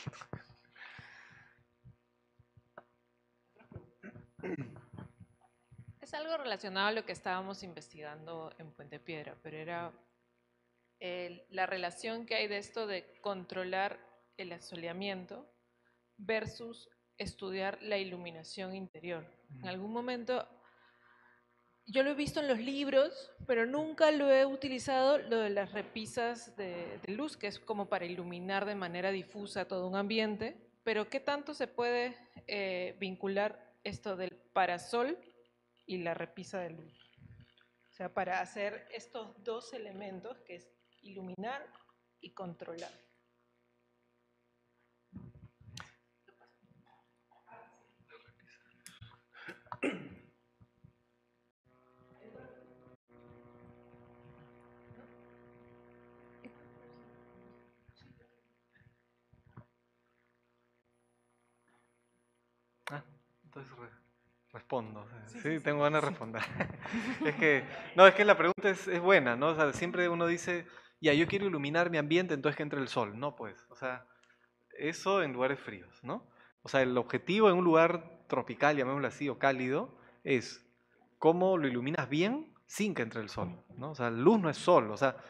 Es algo relacionado a lo que estábamos investigando en Puente Piedra, pero era la relación que hay de esto de controlar el asoleamiento versus estudiar la iluminación interior. En algún momento, yo lo he visto en los libros, pero nunca lo he utilizado, lo de las repisas de luz, que es como para iluminar de manera difusa todo un ambiente, pero ¿qué tanto se puede vincular esto del parasol y la repisa de luz? O sea, para hacer estos dos elementos, que es iluminar y controlar. Entonces respondo. Sí, Sí, sí, tengo ganas de sí. responder. Es que la pregunta es buena, ¿no? O sea, siempre uno dice, ya, yo quiero iluminar mi ambiente, entonces que entre el sol. No, pues, o sea, eso en lugares fríos, ¿no? O sea, el objetivo en un lugar tropical, llamémoslo así, o cálido, es cómo lo iluminas bien sin que entre el sol, ¿no? O sea, luz no es sol, o sea,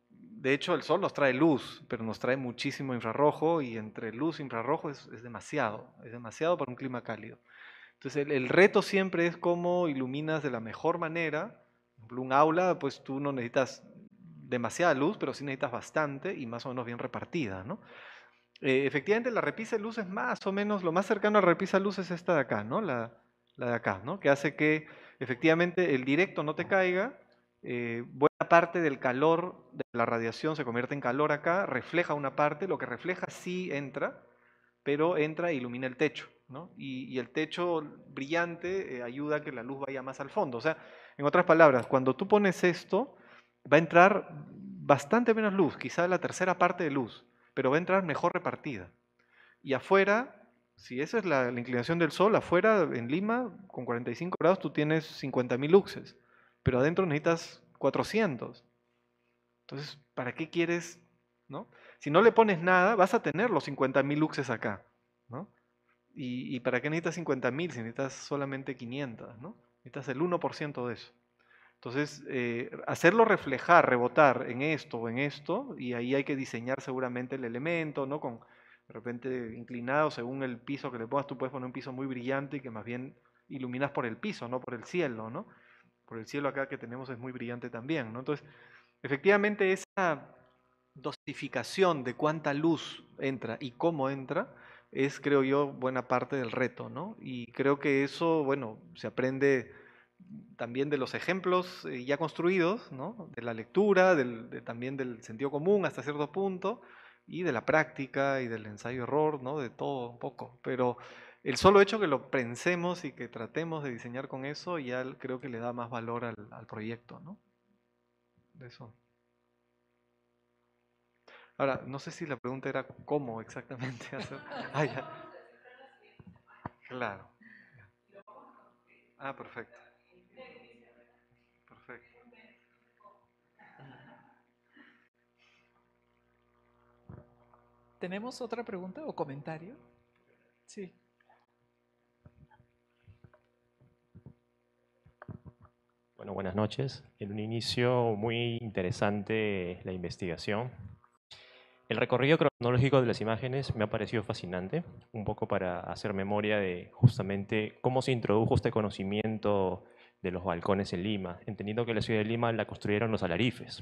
de hecho el sol nos trae luz, pero nos trae muchísimo infrarrojo y entre luz e infrarrojo es demasiado para un clima cálido. Entonces el reto siempre es cómo iluminas de la mejor manera. Por ejemplo, un aula, pues tú no necesitas demasiada luz, pero sí necesitas bastante y más o menos bien repartida, ¿no? Efectivamente, la repisa de luz es más o menos, lo más cercano a la repisa de luz es esta de acá, ¿no? La de acá, ¿no? Que hace que efectivamente el directo no te caiga, buena parte del calor de la radiación se convierte en calor acá, refleja una parte, lo que refleja sí entra, pero entra e ilumina el techo, ¿no? Y el techo brillante ayuda a que la luz vaya más al fondo. O sea, en otras palabras, cuando tú pones esto, va a entrar bastante menos luz, quizá la tercera parte de luz, pero va a entrar mejor repartida. Y afuera, si esa es la inclinación del sol, afuera en Lima, con 45 grados, tú tienes 50.000 luxes, pero adentro necesitas 400. Entonces, ¿para qué quieres, no? Si no le pones nada, vas a tener los 50.000 luxes acá, ¿no? ¿Y para qué necesitas 50.000 si necesitas solamente 500, ¿no? Necesitas el 1% de eso. Entonces, hacerlo reflejar, rebotar en esto o en esto, y ahí hay que diseñar seguramente el elemento, ¿no? Con de repente inclinado según el piso que le pongas, tú puedes poner un piso muy brillante y que más bien iluminas por el piso, no por el cielo, ¿no? Por el cielo acá que tenemos es muy brillante también, ¿no? Entonces, efectivamente esa dosificación de cuánta luz entra y cómo entra es, creo yo, buena parte del reto, ¿no? Y creo que eso, bueno, se aprende también de los ejemplos ya construidos, ¿no? De la lectura, también del sentido común hasta cierto punto, y de la práctica y del ensayo-error, ¿no? De todo un poco. Pero el solo hecho que lo pensemos y que tratemos de diseñar con eso, ya creo que le da más valor al proyecto, ¿no? De eso. Ahora, no sé si la pregunta era cómo exactamente hacer. Ah, ya. Claro. Ah, perfecto. Perfecto. ¿Tenemos otra pregunta o comentario? Sí. Bueno, buenas noches. En un inicio muy interesante la investigación. El recorrido cronológico de las imágenes me ha parecido fascinante, un poco para hacer memoria de justamente cómo se introdujo este conocimiento de los balcones en Lima, entendiendo que la ciudad de Lima la construyeron los alarifes.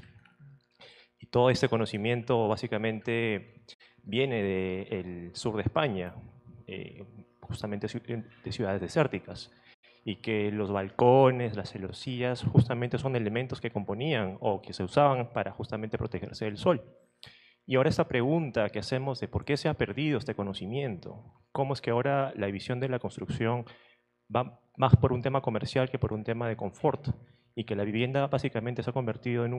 Y todo este conocimiento básicamente viene del sur de España, justamente de ciudades desérticas, y que los balcones, las celosías, justamente son elementos que componían o que se usaban para justamente protegerse del sol. Y ahora esta pregunta que hacemos de por qué se ha perdido este conocimiento, cómo es que ahora la visión de la construcción va más por un tema comercial que por un tema de confort, y que la vivienda básicamente se ha convertido en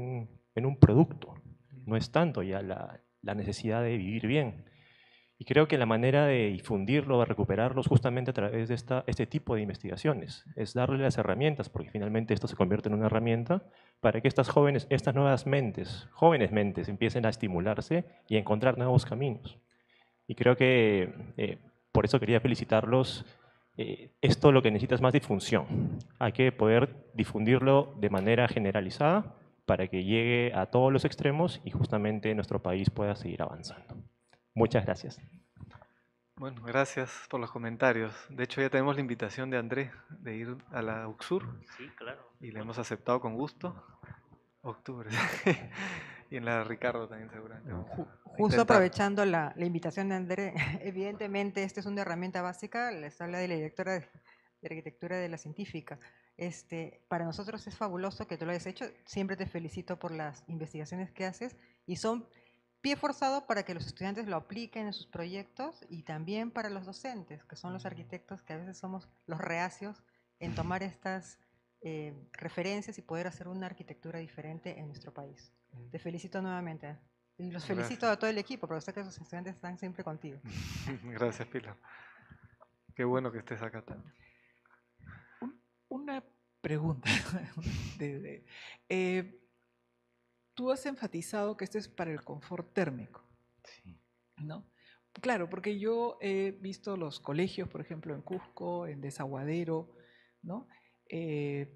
un producto, no es tanto ya la necesidad de vivir bien. Y creo que la manera de difundirlo, de recuperarlo, es justamente a través de este tipo de investigaciones. Es darle las herramientas, porque finalmente esto se convierte en una herramienta para que estas jóvenes, estas nuevas mentes, jóvenes mentes, empiecen a estimularse y a encontrar nuevos caminos. Y creo que por eso quería felicitarlos. Esto lo que necesita es más difusión. Hay que poder difundirlo de manera generalizada para que llegue a todos los extremos y justamente nuestro país pueda seguir avanzando. Muchas gracias. Bueno, gracias por los comentarios. De hecho, ya tenemos la invitación de André de ir a la UXUR. Sí, claro. Y la hemos aceptado con gusto. Octubre. Y en la de Ricardo también seguramente. Justo aprovechando la invitación de André, evidentemente esta es una herramienta básica, les habla de la directora de arquitectura de la científica. Para nosotros es fabuloso que tú lo hayas hecho, siempre te felicito por las investigaciones que haces y son pie forzado para que los estudiantes lo apliquen en sus proyectos y también para los docentes, que son los arquitectos que a veces somos los reacios en tomar estas referencias y poder hacer una arquitectura diferente en nuestro país. Te felicito nuevamente. Y los felicito a todo el equipo, porque sé que los estudiantes están siempre contigo. Gracias, Pilar. Qué bueno que estés acá también. Una pregunta. Tú has enfatizado que esto es para el confort térmico, Sí. ¿no? Claro, porque yo he visto los colegios, por ejemplo, en Cusco, en Desaguadero, ¿no?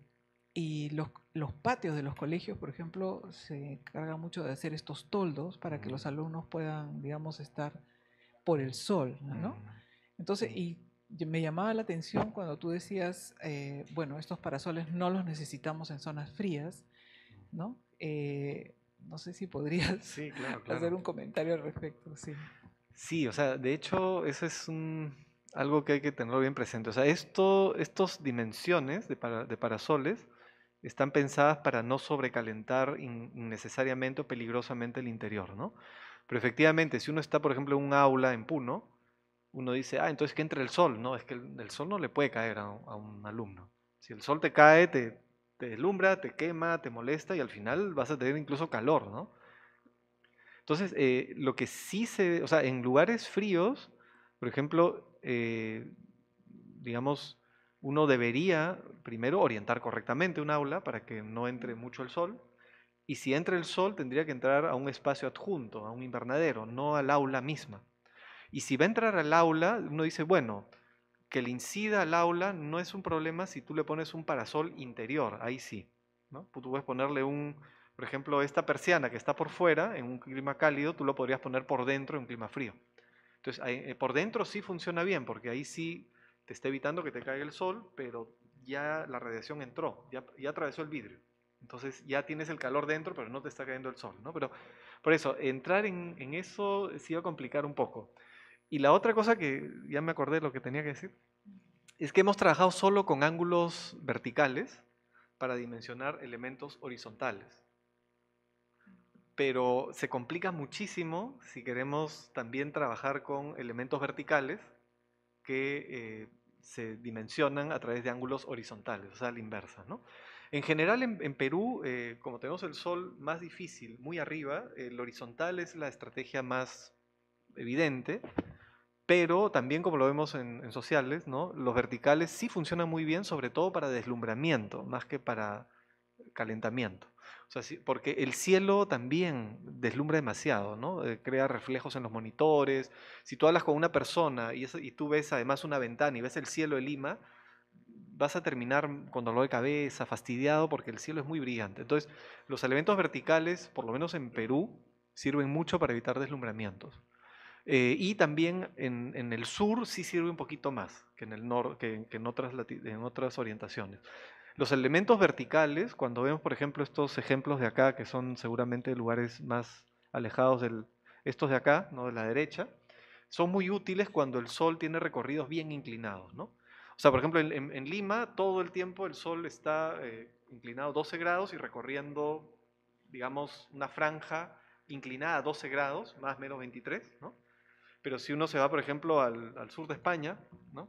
Y los patios de los colegios, por ejemplo, se encargan mucho de hacer estos toldos para que los alumnos puedan, digamos, estar por el sol, ¿no? Entonces, me llamaba la atención cuando tú decías, bueno, estos parasoles no los necesitamos en zonas frías, ¿no? No sé si podrías Sí, claro, hacer un comentario al respecto, sí. Sí, o sea, de hecho, eso es algo que hay que tenerlo bien presente. O sea, estos dimensiones de parasoles están pensadas para no sobrecalentar innecesariamente o peligrosamente el interior, ¿no? Pero efectivamente, si uno está, por ejemplo, en un aula en Puno, uno dice, entonces que entre el sol, ¿no? Es que el sol no le puede caer a un alumno. Si el sol te cae, te deslumbra, te quema, te molesta y al final vas a tener incluso calor, ¿no? Entonces, lo que sí o sea, en lugares fríos, por ejemplo, digamos, uno debería primero orientar correctamente un aula para que no entre mucho el sol. Y si entra el sol, tendría que entrar a un espacio adjunto, a un invernadero, no al aula misma. Y si va a entrar al aula, uno dice, bueno, que le incida al aula no es un problema si tú le pones un parasol interior, ahí sí, ¿no? Tú puedes ponerle por ejemplo, esta persiana que está por fuera, en un clima cálido, tú lo podrías poner por dentro en un clima frío. Entonces, por dentro sí funciona bien, porque ahí sí te está evitando que te caiga el sol, pero ya la radiación entró, ya atravesó el vidrio. Entonces ya tienes el calor dentro, pero no te está cayendo el sol, ¿no? Pero por eso, entrar en eso sí va a complicar un poco. Y la otra cosa que ya me acordé de lo que tenía que decir, es que hemos trabajado solo con ángulos verticales para dimensionar elementos horizontales. Pero se complica muchísimo si queremos también trabajar con elementos verticales que se dimensionan a través de ángulos horizontales, o sea, a la inversa, ¿no? En general, en Perú, como tenemos el sol más difícil, muy arriba, el horizontal es la estrategia más evidente, pero también como lo vemos en sociales, ¿no? Los verticales sí funcionan muy bien, sobre todo para deslumbramiento, más que para calentamiento. O sea, porque el cielo también deslumbra demasiado, ¿no? Crea reflejos en los monitores. Si tú hablas con una persona y tú ves además una ventana y ves el cielo de Lima, vas a terminar con dolor de cabeza, fastidiado, porque el cielo es muy brillante. Entonces, los elementos verticales, por lo menos en Perú, sirven mucho para evitar deslumbramientos. Y también en el sur sí sirve un poquito más que en el que en otras orientaciones. Los elementos verticales, cuando vemos, por ejemplo, estos ejemplos de acá, que son seguramente lugares más alejados estos de acá, ¿no? De la derecha, son muy útiles cuando el sol tiene recorridos bien inclinados, ¿no? O sea, por ejemplo, en Lima todo el tiempo el sol está inclinado 12 grados y recorriendo, digamos, una franja inclinada a 12 grados, más o menos 23, ¿no? Pero si uno se va, por ejemplo, al sur de España, ¿no?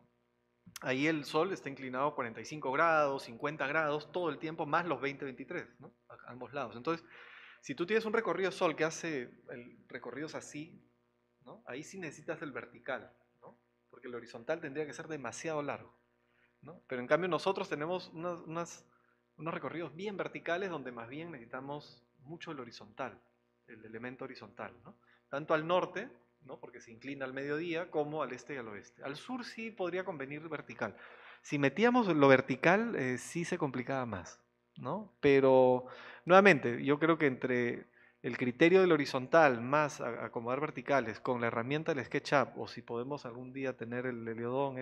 Ahí el sol está inclinado a 45 grados, 50 grados, todo el tiempo, más los 20, 23, ¿no? A ambos lados. Entonces, si tú tienes un recorrido de sol que hace recorridos así, ¿no? Ahí sí necesitas el vertical, ¿no? Porque el horizontal tendría que ser demasiado largo, ¿no? Pero en cambio nosotros tenemos unos recorridos bien verticales donde más bien necesitamos mucho el horizontal, el elemento horizontal, ¿no? Tanto al norte, ¿no? Porque se inclina al mediodía, como al este y al oeste. Al sur sí podría convenir vertical. Si metíamos lo vertical, sí se complicaba más, ¿no? Pero, nuevamente, yo creo que entre el criterio del horizontal más acomodar verticales con la herramienta del SketchUp, o si podemos algún día tener el Heliodón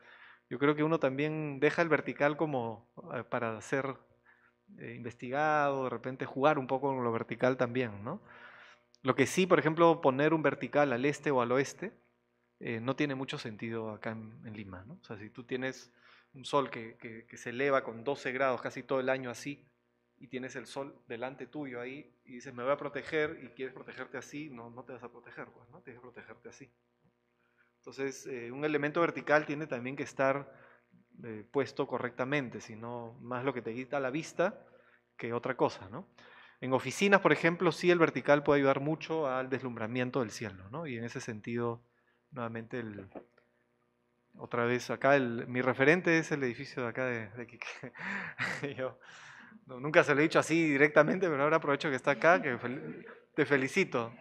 yo creo que uno también deja el vertical como para ser investigado, de repente jugar un poco con lo vertical también, ¿no? Lo que sí, por ejemplo, poner un vertical al este o al oeste no tiene mucho sentido acá en Lima, ¿no? O sea, si tú tienes un sol que se eleva con 12 grados casi todo el año así, y tienes el sol delante tuyo ahí, y dices, me voy a proteger, y quieres protegerte así, no te vas a proteger, pues, ¿no? Tienes que protegerte así. Entonces, un elemento vertical tiene también que estar puesto correctamente, sino más lo que te quita la vista que otra cosa, ¿no? En oficinas, por ejemplo, sí el vertical puede ayudar mucho al deslumbramiento del cielo, ¿no? Y en ese sentido, nuevamente, otra vez acá, mi referente es el edificio de acá de Quique. Yo nunca se lo he dicho así directamente, pero ahora aprovecho que está acá, que te felicito.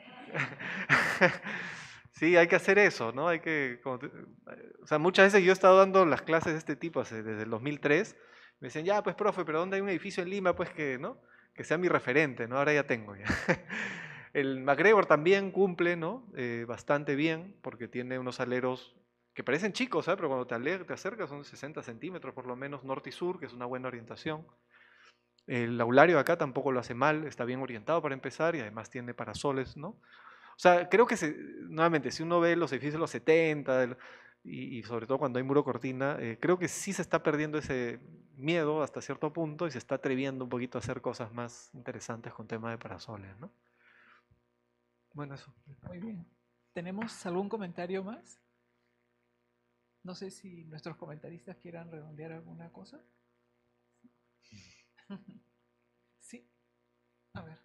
Sí, hay que hacer eso, ¿no? O sea, muchas veces yo he estado dando las clases de este tipo desde el 2003, Me decían, ya, pues, profe, pero ¿dónde hay un edificio en Lima, pues, que, ¿no? Que sea mi referente, ¿no? Ahora ya tengo, ya. El MacGregor también cumple, ¿no? Bastante bien, porque tiene unos aleros que parecen chicos, ¿sabes? Pero cuando te acercas son 60 centímetros por lo menos, norte y sur, que es una buena orientación. El aulario acá tampoco lo hace mal, está bien orientado para empezar y además tiene parasoles, ¿no? O sea, creo que, nuevamente, si uno ve los edificios de los 70 y sobre todo cuando hay muro cortina, creo que sí se está perdiendo ese miedo hasta cierto punto y se está atreviendo un poquito a hacer cosas más interesantes con tema de parasoles, ¿no? Bueno, eso. Muy bien. ¿Tenemos algún comentario más? No sé si nuestros comentaristas quieran redondear alguna cosa. Sí. A ver.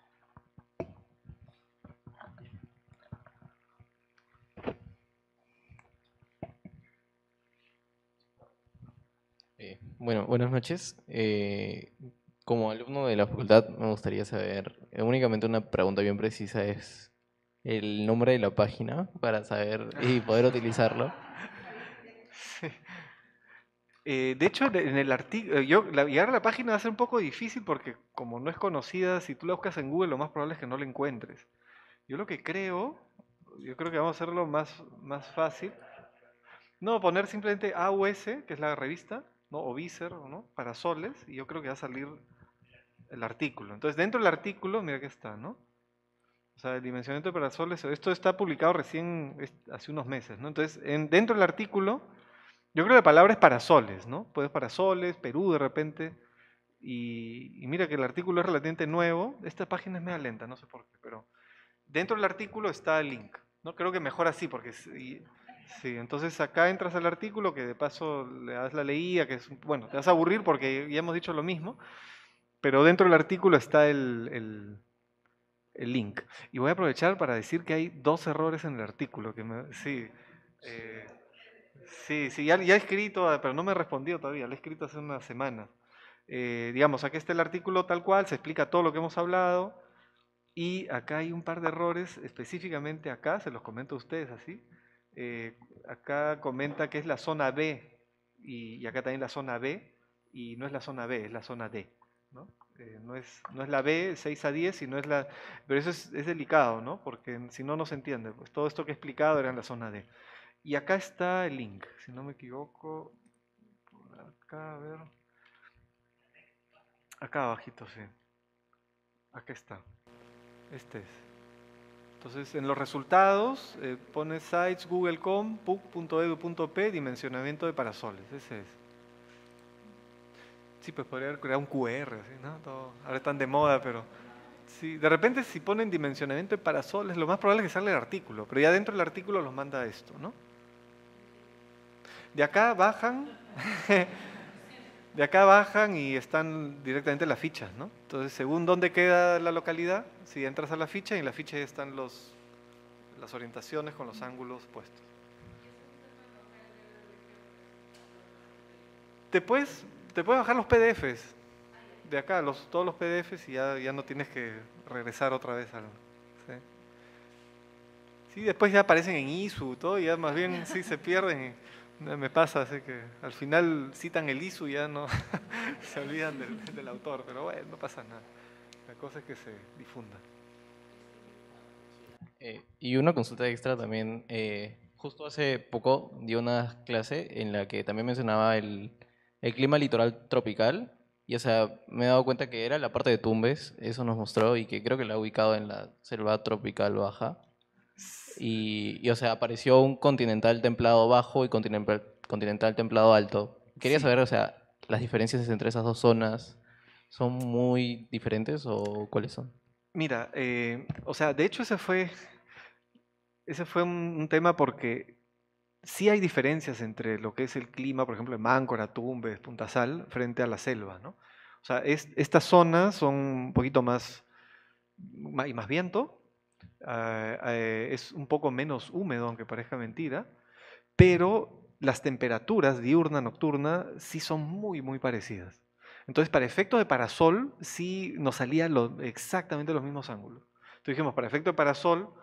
Bueno, buenas noches. Como alumno de la facultad me gustaría saber, únicamente una pregunta bien precisa es el nombre de la página para saber y poder utilizarlo. Sí. De hecho, en el artículo, llegar a la página va a ser un poco difícil porque como no es conocida, si tú la buscas en Google, lo más probable es que no la encuentres. Yo lo que creo, yo creo que vamos a hacerlo más fácil. No, poner simplemente AUS, que es la revista, ¿no? O Viser, ¿no? Parasoles, y yo creo que va a salir el artículo. Entonces, dentro del artículo, mira que está, ¿no? O sea, el dimensionamiento de parasoles, esto está publicado recién hace unos meses, ¿no? Entonces, dentro del artículo, yo creo que la palabra es parasoles, ¿no? Puedes parasoles, Perú de repente, y mira que el artículo es relativamente nuevo. Esta página es media lenta, no sé por qué, pero dentro del artículo está el link, ¿no? Creo que mejor así, porque sí, entonces acá entras al artículo, que de paso le das la leída, que es, bueno, te vas a aburrir porque ya hemos dicho lo mismo, pero dentro del artículo está el link. Y voy a aprovechar para decir que hay 2 errores en el artículo, sí, ya he escrito, pero no me he respondido todavía, lo he escrito hace una semana. Digamos, aquí está el artículo tal cual, se explica todo lo que hemos hablado, y acá hay un par de errores, específicamente acá, se los comento a ustedes así. Acá comenta que es la zona B, y acá también la zona B, y no es la zona B, es la zona D, ¿no? No es la B 6 a 10, sino es la... Pero eso es delicado, ¿no? Porque si no, no se entiende. Pues todo esto que he explicado era en la zona D. Y acá está el link, si no me equivoco. Por acá, a ver. Acá abajito, sí. Acá está. Este es. Entonces, en los resultados, pones sites, google.com, puc.edu.p, dimensionamiento de parasoles. Ese es. Sí, pues podría crear un QR, ¿sí? ¿No? Ahora están de moda, pero... Sí, de repente si ponen dimensionamiento de parasoles, lo más probable es que salga el artículo, pero ya dentro del artículo los manda esto, ¿no? De acá bajan... De acá bajan y están directamente las fichas, ¿no? Entonces, según dónde queda la localidad, si entras a la ficha, y en la ficha ya están las orientaciones con los ángulos puestos. Te puedes bajar los PDFs de acá, todos los PDFs, y ya no tienes que regresar otra vez al... Sí, después ya aparecen en ISU, todo, y ya más bien sí se pierden. Me pasa, así que al final citan el ISU y ya no se olvidan del autor, pero bueno, no pasa nada. La cosa es que se difunda. Y una consulta extra también. Justo hace poco di una clase en la que también mencionaba el clima litoral tropical. Y o sea, me he dado cuenta que era la parte de Tumbes, eso nos mostró, y que creo que la ha ubicado en la selva tropical baja. Y o sea, apareció un continental templado bajo y continental templado alto. Quería saber, o sea, las diferencias entre esas dos zonas, ¿son muy diferentes o cuáles son? Mira, o sea, de hecho ese fue un tema porque sí hay diferencias entre lo que es el clima, por ejemplo, en Máncora, Tumbes, Punta Sal, frente a la selva, ¿no? O sea, estas zonas son un poquito más viento, es un poco menos húmedo, aunque parezca mentira, pero las temperaturas diurna, nocturna, sí son muy, muy parecidas. Entonces, para efectos de parasol, sí nos salían exactamente los mismos ángulos. Entonces dijimos, para efecto de parasol,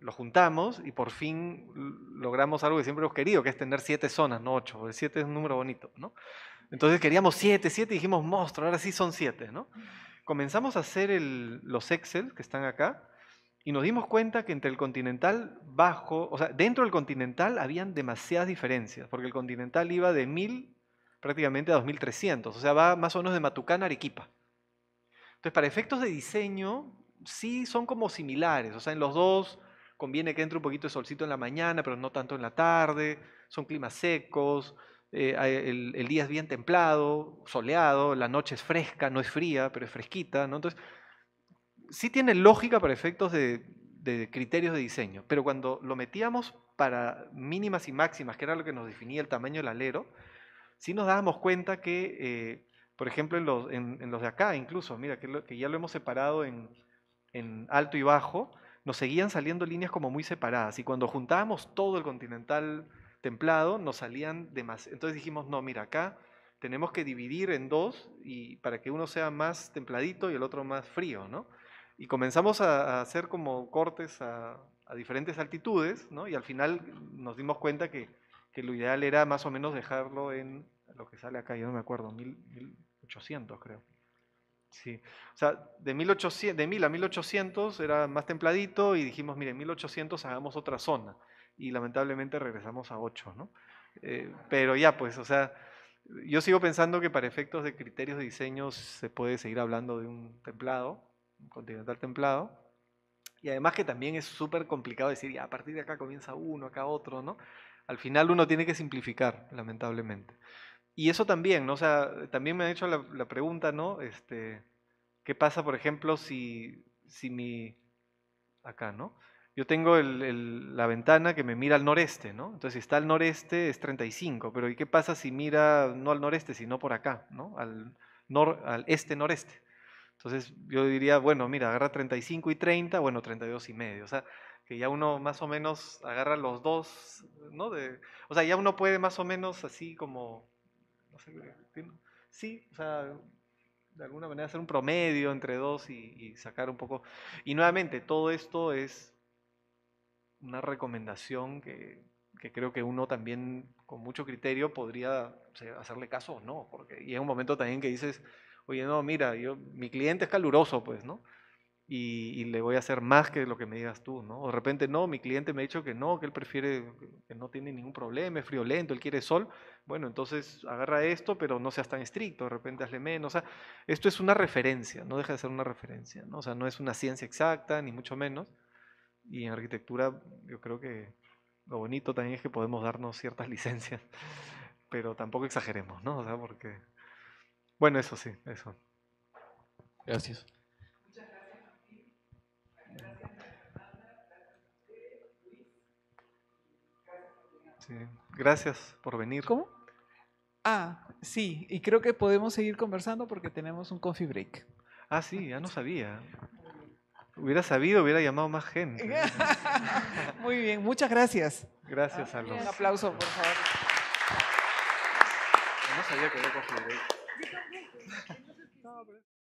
lo juntamos y por fin logramos algo que siempre hemos querido, que es tener 7 zonas, no 8, porque 7 es un número bonito, ¿no? Entonces queríamos 7 y dijimos, monstruo, ahora sí son 7, ¿no? Comenzamos a hacer los Excel que están acá y nos dimos cuenta que entre el Continental bajo, o sea, dentro del Continental habían demasiadas diferencias, porque el Continental iba de 1000 prácticamente a 2300, o sea, va más o menos de Matucana a Arequipa. Entonces, para efectos de diseño, sí son como similares, o sea, en los dos conviene que entre un poquito de solcito en la mañana, pero no tanto en la tarde, son climas secos, el día es bien templado, soleado, la noche es fresca, no es fría, pero es fresquita, ¿no? Entonces, sí tiene lógica para efectos de criterios de diseño, pero cuando lo metíamos para mínimas y máximas, que era lo que nos definía el tamaño del alero, sí nos dábamos cuenta que, por ejemplo, en los de acá incluso, mira, que ya lo hemos separado en alto y bajo, nos seguían saliendo líneas como muy separadas, y cuando juntábamos todo el Continental templado, nos salían demasiado. Entonces dijimos, no, mira, acá tenemos que dividir en dos y para que uno sea más templadito y el otro más frío, ¿no? Y comenzamos a hacer como cortes a diferentes altitudes, ¿no? Y al final nos dimos cuenta que lo ideal era más o menos dejarlo en lo que sale acá, yo no me acuerdo, 1800 creo. Sí, o sea, de 1000 a 1800 era más templadito y dijimos, mire, en 1800 hagamos otra zona. Y lamentablemente regresamos a 8, ¿no? Pero ya, pues, o sea, yo sigo pensando que para efectos de criterios de diseño se puede seguir hablando de un templado, un Continental templado. Y además que también es súper complicado decir, ya, a partir de acá comienza uno, acá otro, ¿no? Al final uno tiene que simplificar, lamentablemente. Y eso también, ¿no? O sea, también me han hecho la pregunta, ¿no? ¿Qué pasa, por ejemplo, si acá, ¿no? Yo tengo la ventana que me mira al noreste, ¿no? Entonces, si está al noreste es 35, pero ¿y qué pasa si mira no al noreste, sino por acá, ¿no? Al este-noreste. Entonces, yo diría, bueno, mira, agarra 35 y 30, bueno, 32 y medio. O sea, que ya uno más o menos agarra los dos, ¿no? O sea, ya uno puede más o menos así como, no sé, sí, o sea, de alguna manera hacer un promedio entre dos y sacar un poco. Y nuevamente, todo esto es una recomendación que creo que uno también con mucho criterio podría, o sea, hacerle caso o no, porque y hay un momento también que dices, oye, no, mira, mi cliente es caluroso, pues, ¿no? Y le voy a hacer más que lo que me digas tú, ¿no? O de repente, no, mi cliente me ha dicho que no, que él prefiere, que no tiene ningún problema, es friolento, él quiere sol. Bueno, entonces agarra esto, pero no seas tan estricto, de repente hazle menos. O sea, esto es una referencia, no deja de ser una referencia, ¿no? O sea, no es una ciencia exacta, ni mucho menos. Y en arquitectura yo creo que lo bonito también es que podemos darnos ciertas licencias, pero tampoco exageremos, ¿no? O sea, porque... Bueno, eso sí, eso. Gracias. Sí. Gracias por venir. ¿Cómo? Ah, sí, y creo que podemos seguir conversando porque tenemos un coffee break. Ah, sí, ya no sabía. Hubiera sabido, hubiera llamado más gente. Muy bien, muchas gracias. Gracias a los... Un aplauso, por favor. No sabía que había coffee break.